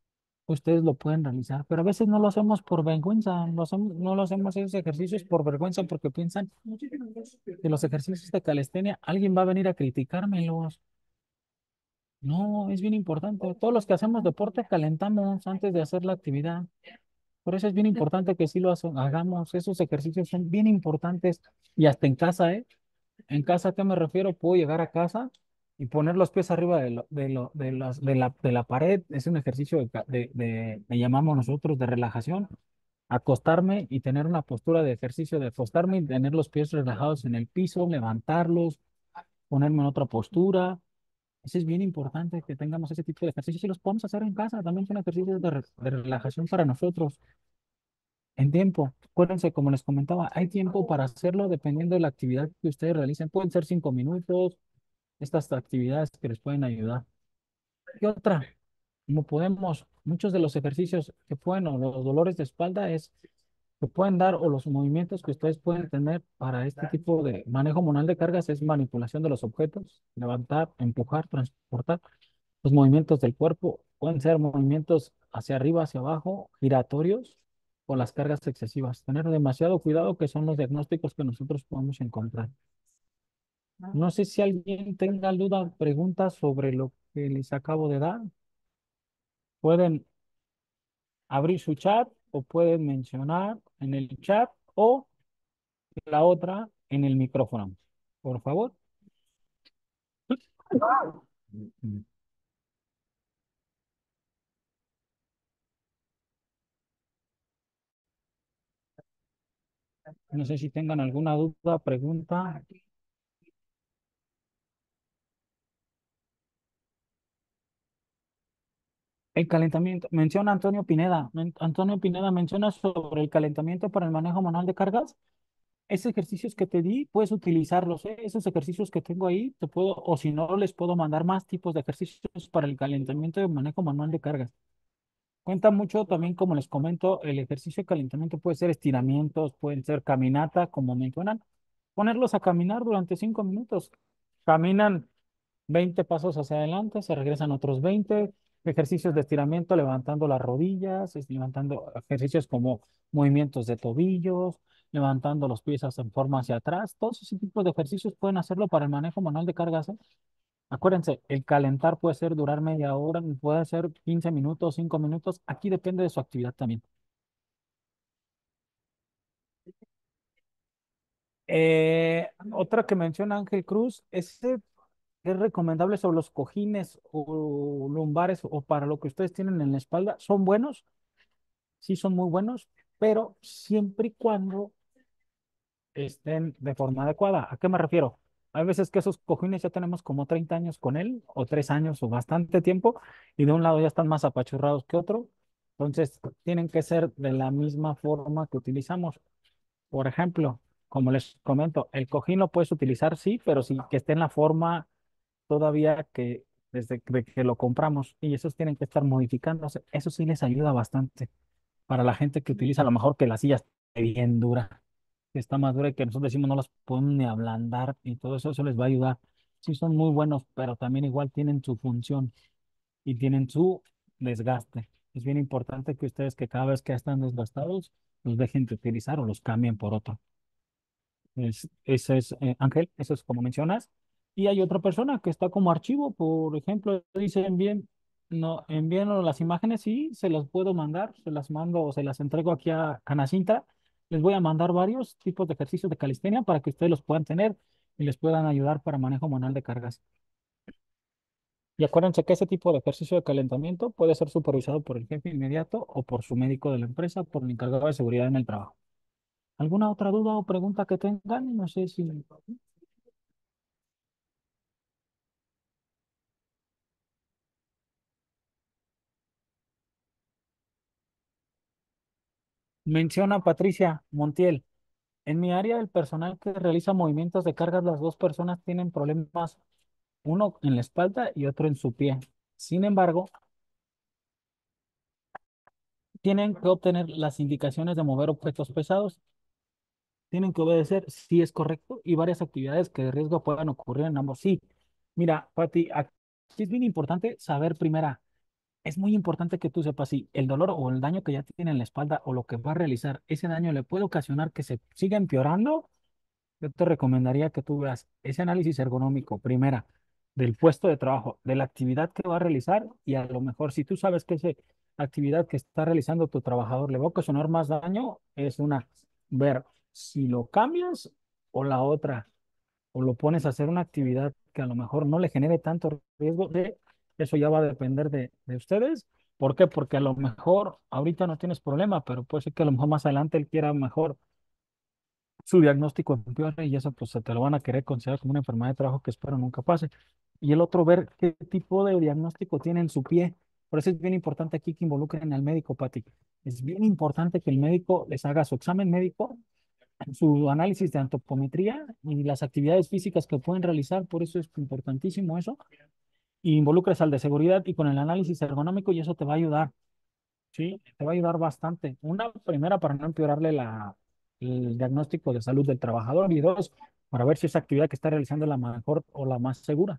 ustedes lo pueden realizar, pero a veces no lo hacemos por vergüenza, lo hacemos- no lo hacemos esos ejercicios por vergüenza porque piensan que los ejercicios de calistenia alguien va a venir a criticármelos. No, es bien importante. Todos los que hacemos deporte calentamos antes de hacer la actividad. Por eso es bien importante que sí lo hace- hagamos. Esos ejercicios son bien importantes y hasta en casa, ¿eh? En casa, ¿a qué me refiero? Puedo llegar a casa y poner los pies arriba de, lo- de, lo- de, las, de, la, de la pared. Es un ejercicio de, ca- de, de- le llamamos nosotros de relajación. Acostarme y tener una postura de ejercicio de acostarme y tener los pies relajados en el piso, levantarlos, ponerme en otra postura. Eso es bien importante que tengamos ese tipo de ejercicios y los podemos hacer en casa. También son ejercicios de, re- de relajación para nosotros. En tiempo, acuérdense, como les comentaba, hay tiempo para hacerlo dependiendo de la actividad que ustedes realicen. Pueden ser cinco minutos, estas actividades que les pueden ayudar. ¿Qué otra? Como podemos, muchos de los ejercicios que pueden, o los dolores de espalda es que pueden dar, o los movimientos que ustedes pueden tener para este tipo de manejo manual de cargas es manipulación de los objetos, levantar, empujar, transportar. Los movimientos del cuerpo pueden ser movimientos hacia arriba, hacia abajo, giratorios o las cargas excesivas. Tener demasiado cuidado que son los diagnósticos que nosotros podemos encontrar. No sé si alguien tenga duda o pregunta sobre lo que les acabo de dar. Pueden abrir su chat o pueden mencionar en el chat o la otra en el micrófono. Por favor. No sé si tengan alguna duda, pregunta. El calentamiento, menciona Antonio Pineda. Men- Antonio Pineda menciona sobre el calentamiento para el manejo manual de cargas. Esos ejercicios que te di, puedes utilizarlos, ¿eh? Esos ejercicios que tengo ahí, te puedo, o si no, les puedo mandar más tipos de ejercicios para el calentamiento y manejo manual de cargas. Cuenta mucho también, como les comento, el ejercicio de calentamiento puede ser estiramientos, pueden ser caminata, como mencionan, ponerlos a caminar durante cinco minutos. Caminan veinte pasos hacia adelante, se regresan otros veinte ejercicios de estiramiento, levantando las rodillas, es- levantando ejercicios como movimientos de tobillos, levantando los pies hacia- en forma hacia atrás. Todos ese tipo de ejercicios pueden hacerlo para el manejo manual de cargas, ¿eh? Acuérdense, el calentar puede ser durar media hora, puede ser quince minutos, cinco minutos. Aquí depende de su actividad también. Eh, otra que menciona Ángel Cruz, ese es recomendable sobre los cojines o lumbares o para lo que ustedes tienen en la espalda. Son buenos, sí son muy buenos, pero siempre y cuando estén de forma adecuada. ¿A qué me refiero? Hay veces que esos cojines ya tenemos como treinta años con él, o tres años o bastante tiempo, y de un lado ya están más apachurrados que otro. Entonces, tienen que ser de la misma forma que utilizamos. Por ejemplo, como les comento, el cojín lo puedes utilizar, sí, pero sí que esté en la forma todavía que desde que que lo compramos y esos tienen que estar modificándose. Eso sí les ayuda bastante para la gente que utiliza a lo mejor que la silla esté bien dura, que está más dura y que nosotros decimos no las pueden ni ablandar y todo eso, eso les va a ayudar. Sí son muy buenos, pero también igual tienen su función y tienen su desgaste. Es bien importante que ustedes que cada vez que están desgastados los dejen de utilizar o los cambien por otro. Es, ese es eh, Ángel, eso es como mencionas. Y hay otra persona que está como archivo, por ejemplo, dice envíen, no, envíen las imágenes, sí, se las puedo mandar, se las mando o se las entrego aquí a Canacinta. Les voy a mandar varios tipos de ejercicios de calistenia para que ustedes los puedan tener y les puedan ayudar para manejo manual de cargas. Y acuérdense que ese tipo de ejercicio de calentamiento puede ser supervisado por el jefe inmediato o por su médico de la empresa, por el encargado de seguridad en el trabajo. ¿Alguna otra duda o pregunta que tengan? No sé si menciona Patricia Montiel. En mi área, el personal que realiza movimientos de cargas, las dos personas tienen problemas, uno en la espalda y otro en su pie. Sin embargo, tienen que obtener las indicaciones de mover objetos pesados, tienen que obedecer si es correcto y varias actividades que de riesgo puedan ocurrir en ambos. Sí, mira, Pati, aquí es bien importante saber primera. es muy importante que tú sepas si el dolor o el daño que ya tiene en la espalda o lo que va a realizar, ese daño le puede ocasionar que se siga empeorando. Yo te recomendaría que tú veas ese análisis ergonómico, primera, del puesto de trabajo, de la actividad que va a realizar y a lo mejor si tú sabes que esa actividad que está realizando tu trabajador le va a ocasionar más daño, es una, ver si lo cambias o la otra, o lo pones a hacer una actividad que a lo mejor no le genere tanto riesgo de, eso ya va a depender de, de ustedes. ¿Por qué? Porque a lo mejor ahorita no tienes problema, pero puede ser que a lo mejor más adelante él quiera mejor su diagnóstico empeore y eso pues se te lo van a querer considerar como una enfermedad de trabajo que espero nunca pase. Y el otro, ver qué tipo de diagnóstico tiene en su pie. Por eso es bien importante aquí que involucren al médico, Pati. Es bien importante que el médico les haga su examen médico, su análisis de antropometría y las actividades físicas que pueden realizar. Por eso es importantísimo eso. Y involucres al de seguridad y con el análisis ergonómico y eso te va a ayudar. Sí, te va a ayudar bastante. Una, primera, para no empeorarle la, el diagnóstico de salud del trabajador y dos, para ver si esa actividad que está realizando es la mejor o la más segura.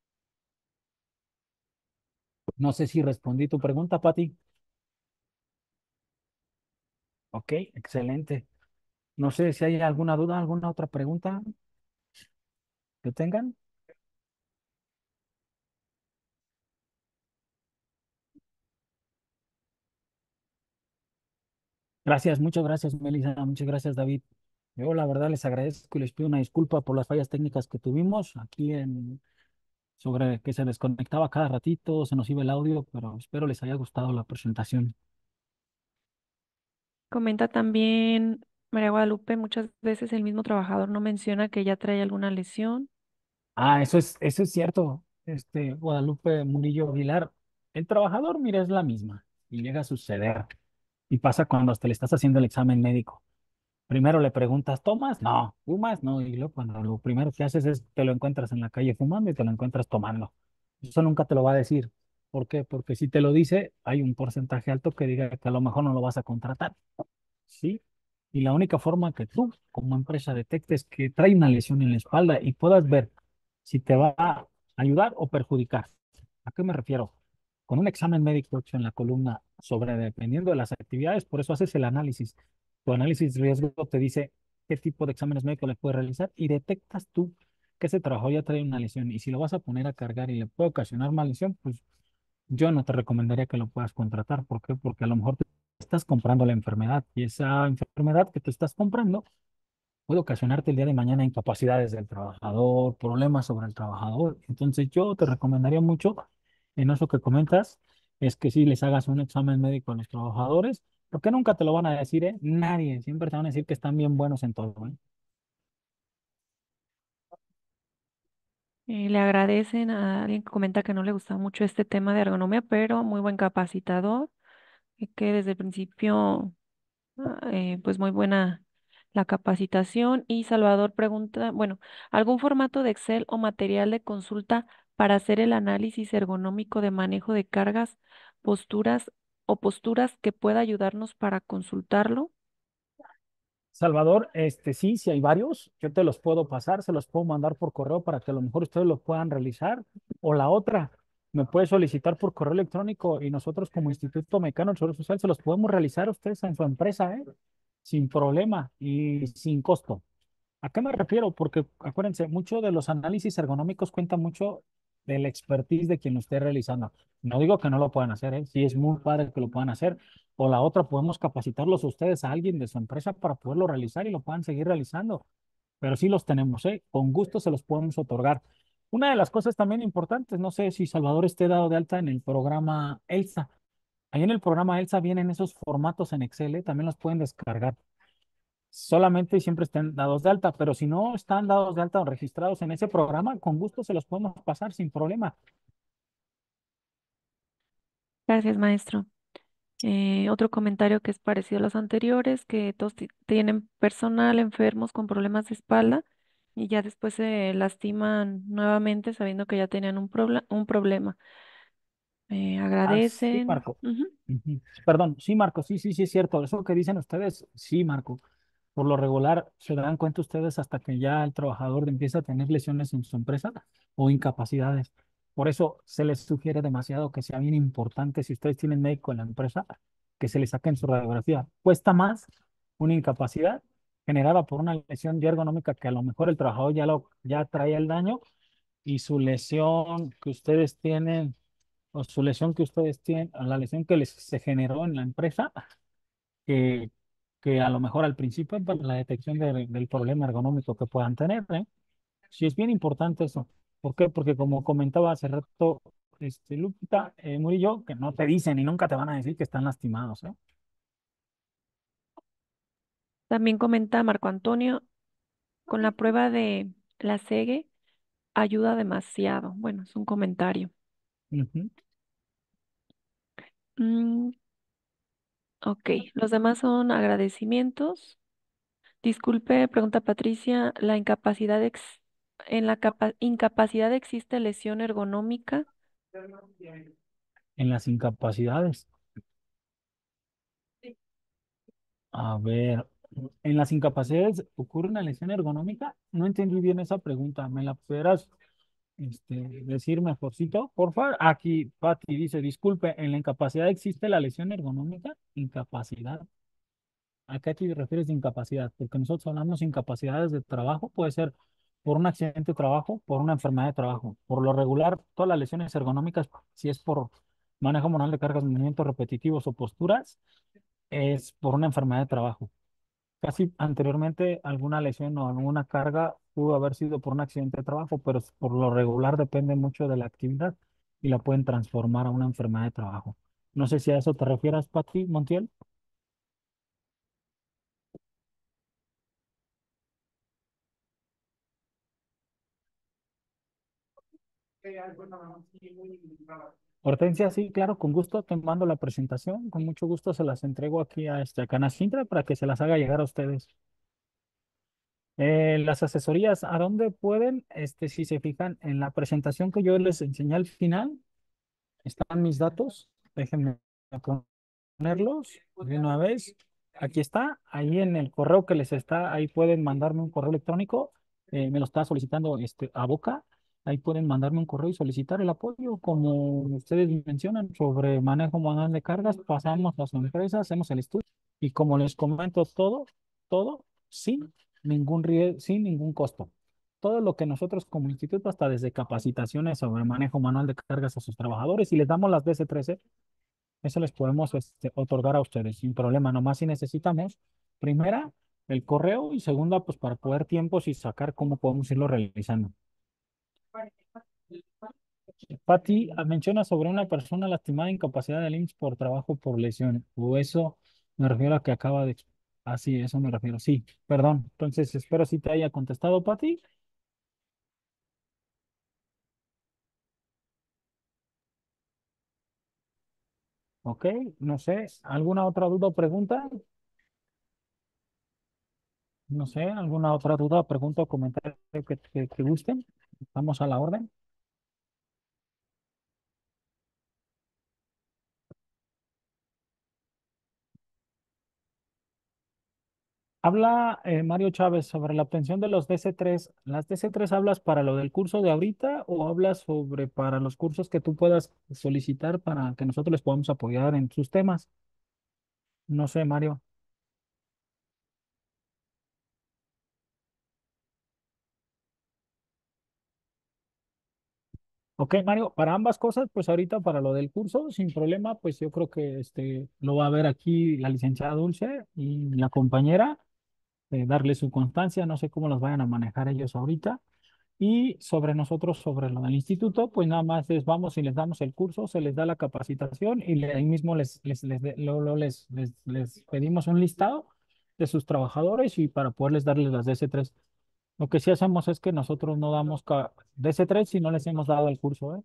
No sé si respondí tu pregunta, Pati. Ok, excelente. No sé si hay alguna duda, alguna otra pregunta que tengan. Gracias, muchas gracias, Melissa. Muchas gracias, David. Yo la verdad les agradezco y les pido una disculpa por las fallas técnicas que tuvimos aquí en sobre que se desconectaba cada ratito, se nos iba el audio, pero espero les haya gustado la presentación. Comenta también María Guadalupe, muchas veces el mismo trabajador no menciona que ya trae alguna lesión. Ah, eso es, eso es cierto. Este, Guadalupe Murillo Aguilar, el trabajador, mira, es la misma y llega a suceder. Y pasa cuando hasta le estás haciendo el examen médico. Primero le preguntas, ¿tomas? No. ¿Fumas? No. Y luego cuando lo primero que haces es te lo encuentras en la calle fumando y te lo encuentras tomando. Eso nunca te lo va a decir. ¿Por qué? Porque si te lo dice, hay un porcentaje alto que diga que a lo mejor no lo vas a contratar. ¿Sí? Y la única forma que tú, como empresa, detectes que trae una lesión en la espalda y puedas ver si te va a ayudar o perjudicar. ¿A qué me refiero? Con un examen médico hecho en la columna sobre dependiendo de las actividades, por eso haces el análisis. Tu análisis de riesgo te dice qué tipo de exámenes médicos le puedes realizar y detectas tú que ese trabajo ya trae una lesión. Y si lo vas a poner a cargar y le puede ocasionar más lesión, pues yo no te recomendaría que lo puedas contratar. ¿Por qué? Porque a lo mejor te estás comprando la enfermedad y esa enfermedad que te estás comprando puede ocasionarte el día de mañana incapacidades del trabajador, problemas sobre el trabajador. Entonces yo te recomendaría mucho en eso que comentas, es que si les hagas un examen médico a los trabajadores, porque nunca te lo van a decir, ¿eh? Nadie, siempre te van a decir que están bien buenos en todo, ¿eh? Eh, le agradecen a alguien que comenta que no le gusta mucho este tema de ergonomía, pero muy buen capacitador y que desde el principio, ah, eh, pues muy buena la capacitación. Y Salvador pregunta, bueno, ¿algún formato de Excel o material de consulta para hacer el análisis ergonómico de manejo de cargas, posturas o posturas que pueda ayudarnos para consultarlo? Salvador, este sí, sí hay varios, yo te los puedo pasar, se los puedo mandar por correo para que a lo mejor ustedes los puedan realizar. O la otra, me puede solicitar por correo electrónico y nosotros como Instituto Mexicano del Seguro Social se los podemos realizar a ustedes en su empresa, ¿eh? Sin problema y sin costo. ¿A qué me refiero? Porque acuérdense, mucho de los análisis ergonómicos cuenta mucho de la expertise de quien lo esté realizando. No digo que no lo puedan hacer, ¿eh? Sí, es muy padre que lo puedan hacer. O la otra, podemos capacitarlos a ustedes a alguien de su empresa para poderlo realizar y lo puedan seguir realizando. Pero sí los tenemos, ¿eh? Con gusto se los podemos otorgar. Una de las cosas también importantes, no sé si Salvador esté dado de alta en el programa ELSA. Ahí en el programa ELSA vienen esos formatos en Excel, ¿eh? También los pueden descargar solamente y siempre estén dados de alta, pero si no están dados de alta o registrados en ese programa, con gusto se los podemos pasar sin problema. Gracias, maestro. Eh, otro comentario que es parecido a los anteriores, que todos ti- tienen personal enfermos con problemas de espalda y ya después se lastiman nuevamente sabiendo que ya tenían un, probla- un problema. Eh, Ah, sí, agradecen. Marco. Ujú. Ujú. Perdón, sí, Marco, sí, sí, sí, es cierto. Eso que dicen ustedes, sí, Marco. Por lo regular, se dan cuenta ustedes hasta que ya el trabajador empieza a tener lesiones en su empresa o incapacidades. Por eso se les sugiere demasiado que sea bien importante, si ustedes tienen médico en la empresa, que se les saquen su radiografía. Cuesta más una incapacidad generada por una lesión ya ergonómica que a lo mejor el trabajador ya, lo, ya trae el daño y su lesión que ustedes tienen o su lesión que ustedes tienen, o la lesión que les se generó en la empresa, que, que a lo mejor al principio para la detección de- del problema ergonómico que puedan tener, ¿eh? Sí, es bien importante eso. ¿Por qué? Porque como comentaba hace rato, este, Lupita, eh, Murillo, que no te dicen y nunca te van a decir que están lastimados, ¿eh? También comenta Marco Antonio, con la prueba de la S E G E ayuda demasiado. Bueno, es un comentario. Ujú. Mm, ok, los demás son agradecimientos. Disculpe, pregunta Patricia, ¿la incapacidad ex- en la capa- incapacidad existe lesión ergonómica? En las incapacidades. A ver, en las incapacidades ocurre una lesión ergonómica. No entendí bien esa pregunta. ¿Me la pudieras este, decir mejorcito? Por favor, aquí Pati dice, disculpe, ¿en la incapacidad existe la lesión ergonómica? Incapacidad. ¿A qué te refieres de incapacidad? Porque nosotros hablamos de incapacidades de trabajo, puede ser por un accidente de trabajo, por una enfermedad de trabajo. Por lo regular, todas las lesiones ergonómicas, si es por manejo manual de cargas, movimientos repetitivos o posturas, es por una enfermedad de trabajo. Casi anteriormente alguna lesión o alguna carga pudo haber sido por un accidente de trabajo, pero por lo regular depende mucho de la actividad y la pueden transformar a una enfermedad de trabajo. No sé si a eso te refieres, Pati Montiel. Hortensia, sí, claro, con gusto te mando la presentación. Con mucho gusto se las entrego aquí a este a Canacintra para que se las haga llegar a ustedes. Eh, las asesorías, ¿a dónde pueden? Este, si se fijan en la presentación que yo les enseñé al final, están mis datos. Déjenme ponerlos de una vez. Aquí está, ahí en el correo que les está, ahí pueden mandarme un correo electrónico. Eh, me lo está solicitando este, a Boca. Ahí pueden mandarme un correo y solicitar el apoyo, como ustedes mencionan, sobre manejo manual de cargas. Pasamos a su empresa, hacemos el estudio y como les comento, todo, todo sin ningún rie- sin ningún costo. Todo lo que nosotros como instituto, hasta desde capacitaciones sobre manejo manual de cargas a sus trabajadores, y les damos las D S trece, eso les podemos este, otorgar a ustedes sin problema. Nomás si necesitamos, primera, el correo y segunda, pues para poder tiempos y sacar cómo podemos irlo realizando. Pati, ah, menciona sobre una persona lastimada, incapacidad del I M S S por trabajo por lesión. O eso me refiero a que acaba de... Ah, sí, eso me refiero. Sí, perdón. Entonces, espero si te haya contestado, Pati. Ok, no sé. ¿Alguna otra duda o pregunta? No sé, ¿alguna otra duda, pregunta o comentario que, que, que gusten? Estamos a la orden. Habla eh, Mario Chávez sobre la obtención de los D C tres. ¿Las D C tres hablas para lo del curso de ahorita o hablas sobre para los cursos que tú puedas solicitar para que nosotros les podamos apoyar en sus temas? No sé, Mario. Ok, Mario, para ambas cosas, pues ahorita para lo del curso, sin problema, pues yo creo que este lo va a ver aquí la licenciada Dulce y la compañera, eh, darle su constancia, no sé cómo los vayan a manejar ellos ahorita. Y sobre nosotros, sobre lo del instituto, pues nada más les vamos y les damos el curso, se les da la capacitación y le- ahí mismo les, les, les, de- luego- luego les, les, les pedimos un listado de sus trabajadores y para poderles darles las D S tres. Lo que sí hacemos es que nosotros no damos ca- D S tres si no les hemos dado el curso, ¿eh?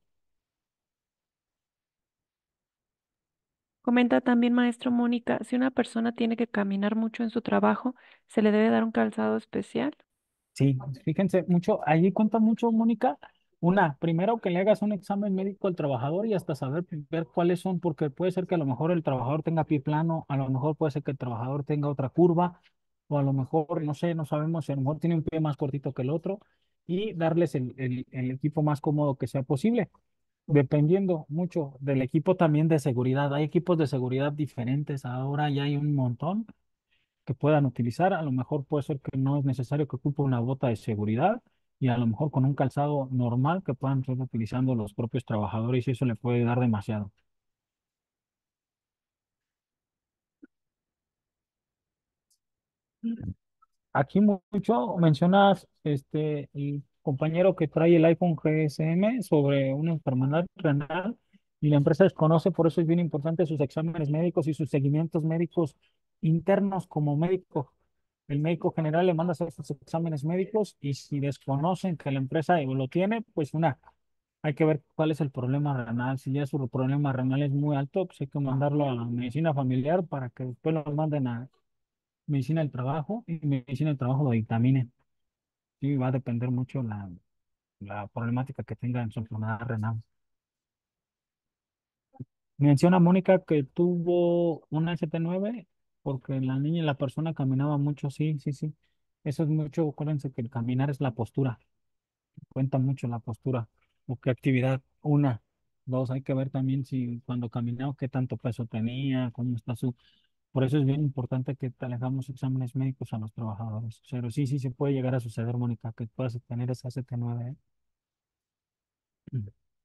Comenta también, maestro Mónica, si una persona tiene que caminar mucho en su trabajo, ¿se le debe dar un calzado especial? Sí, fíjense mucho, allí cuenta mucho, Mónica. Una, primero que le hagas un examen médico al trabajador y hasta saber ver cuáles son, porque puede ser que a lo mejor el trabajador tenga pie plano, a lo mejor puede ser que el trabajador tenga otra curva, o a lo mejor, no sé, no sabemos si a lo mejor tiene un pie más cortito que el otro, y darles el, el, el equipo más cómodo que sea posible. Dependiendo mucho del equipo también de seguridad. Hay equipos de seguridad diferentes. Ahora ya hay un montón que puedan utilizar. A lo mejor puede ser que no es necesario que ocupe una bota de seguridad y a lo mejor con un calzado normal que puedan estar utilizando los propios trabajadores y eso le puede dar demasiado. Aquí mu- mucho mencionas este el compañero que trae el iPhone G S M sobre una enfermedad renal y la empresa desconoce, por eso es bien importante sus exámenes médicos y sus seguimientos médicos internos como médico. El médico general le manda a hacer sus exámenes médicos y si desconocen que la empresa lo tiene, pues una, hay que ver cuál es el problema renal. Si ya su problema renal es muy alto, pues hay que mandarlo a la medicina familiar para que después lo manden a medicina del trabajo y medicina del trabajo lo dictamine. Sí, va a depender mucho la, la problemática que tenga en su enfermedad renal. Menciona Mónica que tuvo una S T nueve porque la niña y la persona caminaba mucho. Sí, sí, sí. Eso es mucho. Acuérdense que el caminar es la postura. Cuenta mucho la postura. O qué actividad. Una. Dos, hay que ver también si cuando caminaba, qué tanto peso tenía, cómo está su. Por eso es bien importante que te hagamos exámenes médicos a los trabajadores. Pero sí, sí se puede llegar a suceder, Mónica, que puedas tener esa S T nueve. ¿Eh?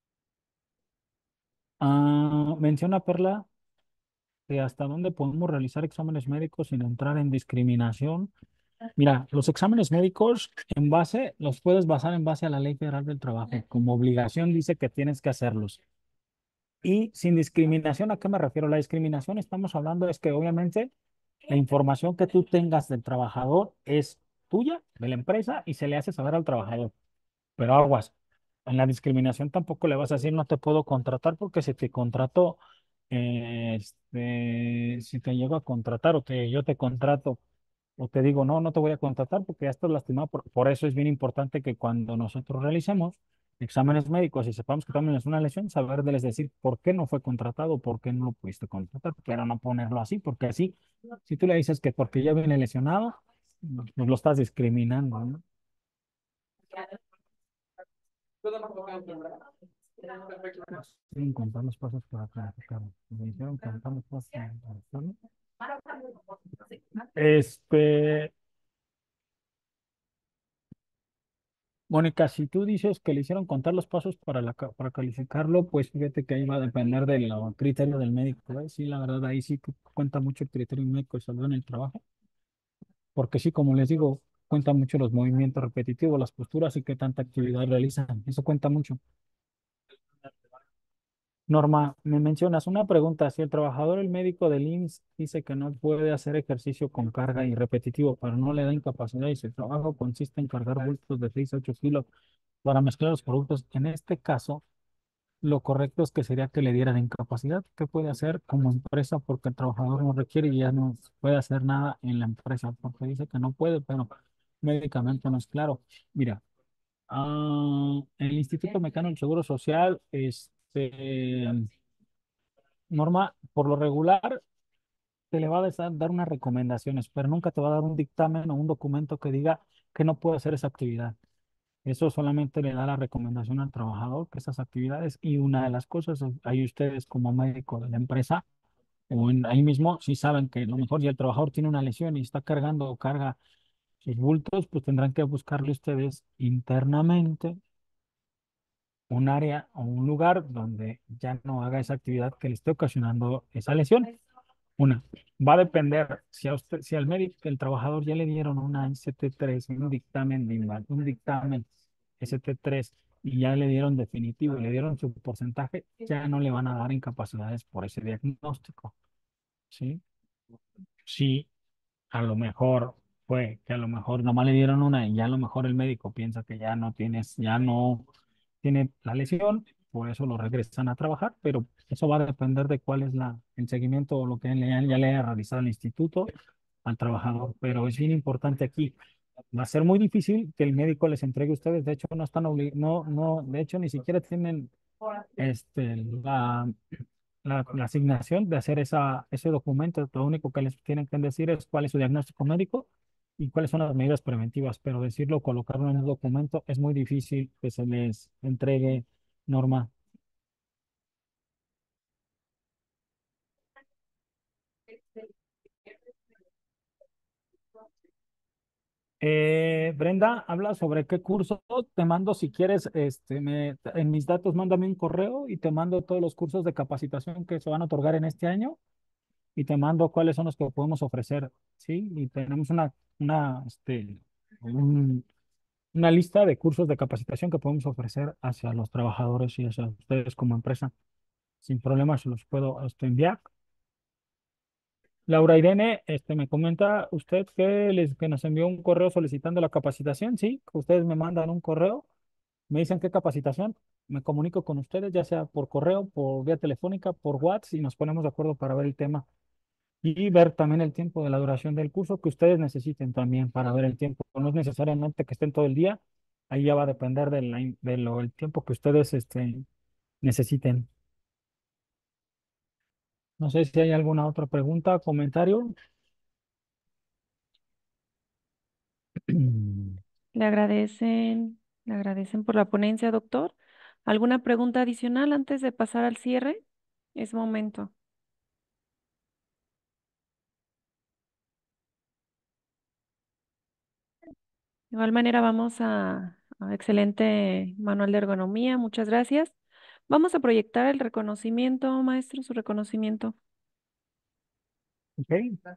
Ah, menciona Perla de hasta dónde podemos realizar exámenes médicos sin entrar en discriminación. Mira, los exámenes médicos en base, los puedes basar en base a la Ley Federal del Trabajo. Como obligación dice que tienes que hacerlos. Y sin discriminación, ¿a qué me refiero? La discriminación, estamos hablando, es que obviamente la información que tú tengas del trabajador es tuya, de la empresa, y se le hace saber al trabajador. Pero aguas, en la discriminación tampoco le vas a decir no te puedo contratar porque si te contrato, eh, este, si te llego a contratar o te, yo te contrato o te digo no, no te voy a contratar porque ya estás lastimado. Por, por eso es bien importante que cuando nosotros realicemos exámenes médicos y sepamos que también es una lesión, saberles decir por qué no fue contratado, por qué no lo pudiste contratar, pero no ponerlo así, porque así, si tú le dices que porque ya viene lesionado, pues lo estás discriminando, ¿no? Siguen contar los pasos para clarificar. Me hicieron contar los pasos para clarificarlo. Este, Mónica, si tú dices que le hicieron contar los pasos para, la, ca- para calificarlo, pues fíjate que ahí va a depender del uh, criterio del médico, ¿eh? Sí, la verdad, ahí sí cu- cuenta mucho el criterio médico de salud en el trabajo, porque sí, como les digo, cuenta mucho los movimientos repetitivos, las posturas y qué tanta actividad realizan. Eso cuenta mucho. Norma, me mencionas una pregunta. Si el trabajador, el médico del I M S S dice que no puede hacer ejercicio con carga y repetitivo, pero no le da incapacidad y su trabajo consiste en cargar bultos de seis a ocho kilos para mezclar los productos, en este caso, lo correcto es que sería que le dieran incapacidad. ¿Qué puede hacer como empresa? Porque el trabajador no requiere y ya no puede hacer nada en la empresa porque dice que no puede, pero médicamente no es claro. Mira, ah, el Instituto Mexicano del Seguro Social, este Norma, por lo regular, te le va a des- dar unas recomendaciones, pero nunca te va a dar un dictamen o un documento que diga que no puede hacer esa actividad. Eso solamente le da la recomendación al trabajador que esas actividades y una de las cosas, es- ahí ustedes como médico de la empresa o en- ahí mismo, si saben que a lo mejor ya el trabajador tiene una lesión y está cargando o carga sus bultos, pues tendrán que buscarle ustedes internamente un área o un lugar donde ya no haga esa actividad que le esté ocasionando esa lesión. Una, va a depender si a usted, si al médico, el trabajador ya le dieron una S T tres, un dictamen de inval- un dictamen S T tres y ya le dieron definitivo y le dieron su porcentaje, ya no le van a dar incapacidades por ese diagnóstico, ¿sí? Sí, a lo mejor fue que a lo mejor nomás le dieron una y ya a lo mejor el médico piensa que ya no tienes, ya no tiene la lesión, por eso lo regresan a trabajar, pero eso va a depender de cuál es la, el seguimiento o lo que le, han- ya le haya realizado el instituto al trabajador. Pero es bien importante aquí. Va a ser muy difícil que el médico les entregue a ustedes. De hecho, no están obligados, no, no, de hecho, ni siquiera tienen este, la, la, la asignación de hacer esa, ese documento. Lo único que les tienen que decir es cuál es su diagnóstico médico y cuáles son las medidas preventivas, pero decirlo, colocarlo en un documento es muy difícil que se les entregue, Norma. Eh, Brenda, habla sobre qué curso. Te mando si quieres, este, me, en mis datos, mándame un correo y te mando todos los cursos de capacitación que se van a otorgar en este año y te mando cuáles son los que podemos ofrecer, ¿sí? Y tenemos una, una, este, un- una lista de cursos de capacitación que podemos ofrecer hacia los trabajadores y hacia ustedes como empresa. Sin problema se los puedo, este, enviar. Laura Irene, este, me comenta usted que, les, que nos envió un correo solicitando la capacitación, ¿sí? Que ustedes me mandan un correo, me dicen qué capacitación, me comunico con ustedes, ya sea por correo, por vía telefónica, por WhatsApp, y nos ponemos de acuerdo para ver el tema y ver también el tiempo de la duración del curso que ustedes necesiten también para ver el tiempo. No es necesariamente que estén todo el día, ahí ya va a depender de, la, in- de lo, el tiempo que ustedes este, necesiten. No sé si hay alguna otra pregunta, comentario. Le agradecen, le agradecen por la ponencia, doctor. ¿Alguna pregunta adicional antes de pasar al cierre? Es momento. De igual manera, vamos a, a excelente manual de ergonomía. Muchas gracias. Vamos a proyectar el reconocimiento, maestro, su reconocimiento. Ok.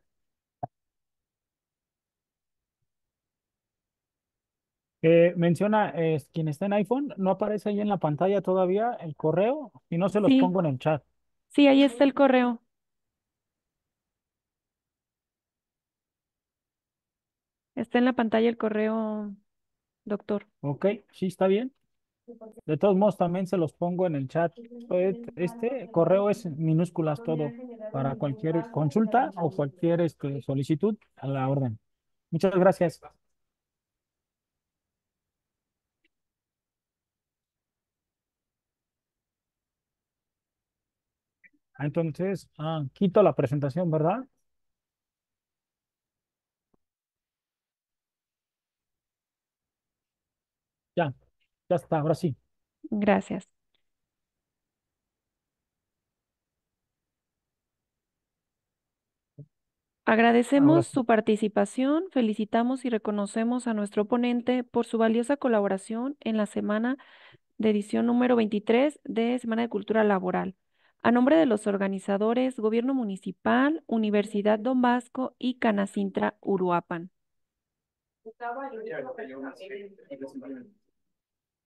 Eh, menciona, eh, quien está en iPhone, no aparece ahí en la pantalla todavía el correo y no se los Sí, pongo en el chat. sí, ahí está el correo. Está en la pantalla el correo, doctor. Ok, sí, está bien. De todos modos, también se los pongo en el chat. Eh, Este correo es en minúsculas todo para cualquier consulta o cualquier este, solicitud a la orden. Muchas gracias. Ah, entonces, ah, quito la presentación, ¿verdad? Ya, ya está, ahora sí. Gracias. Ahora Agradecemos sí. su participación, felicitamos y reconocemos a nuestro ponente por su valiosa colaboración en la semana de edición número veintitrés de Semana de Cultura Laboral. A nombre de los organizadores, Gobierno Municipal, Universidad Don Vasco y Canacintra Uruapan.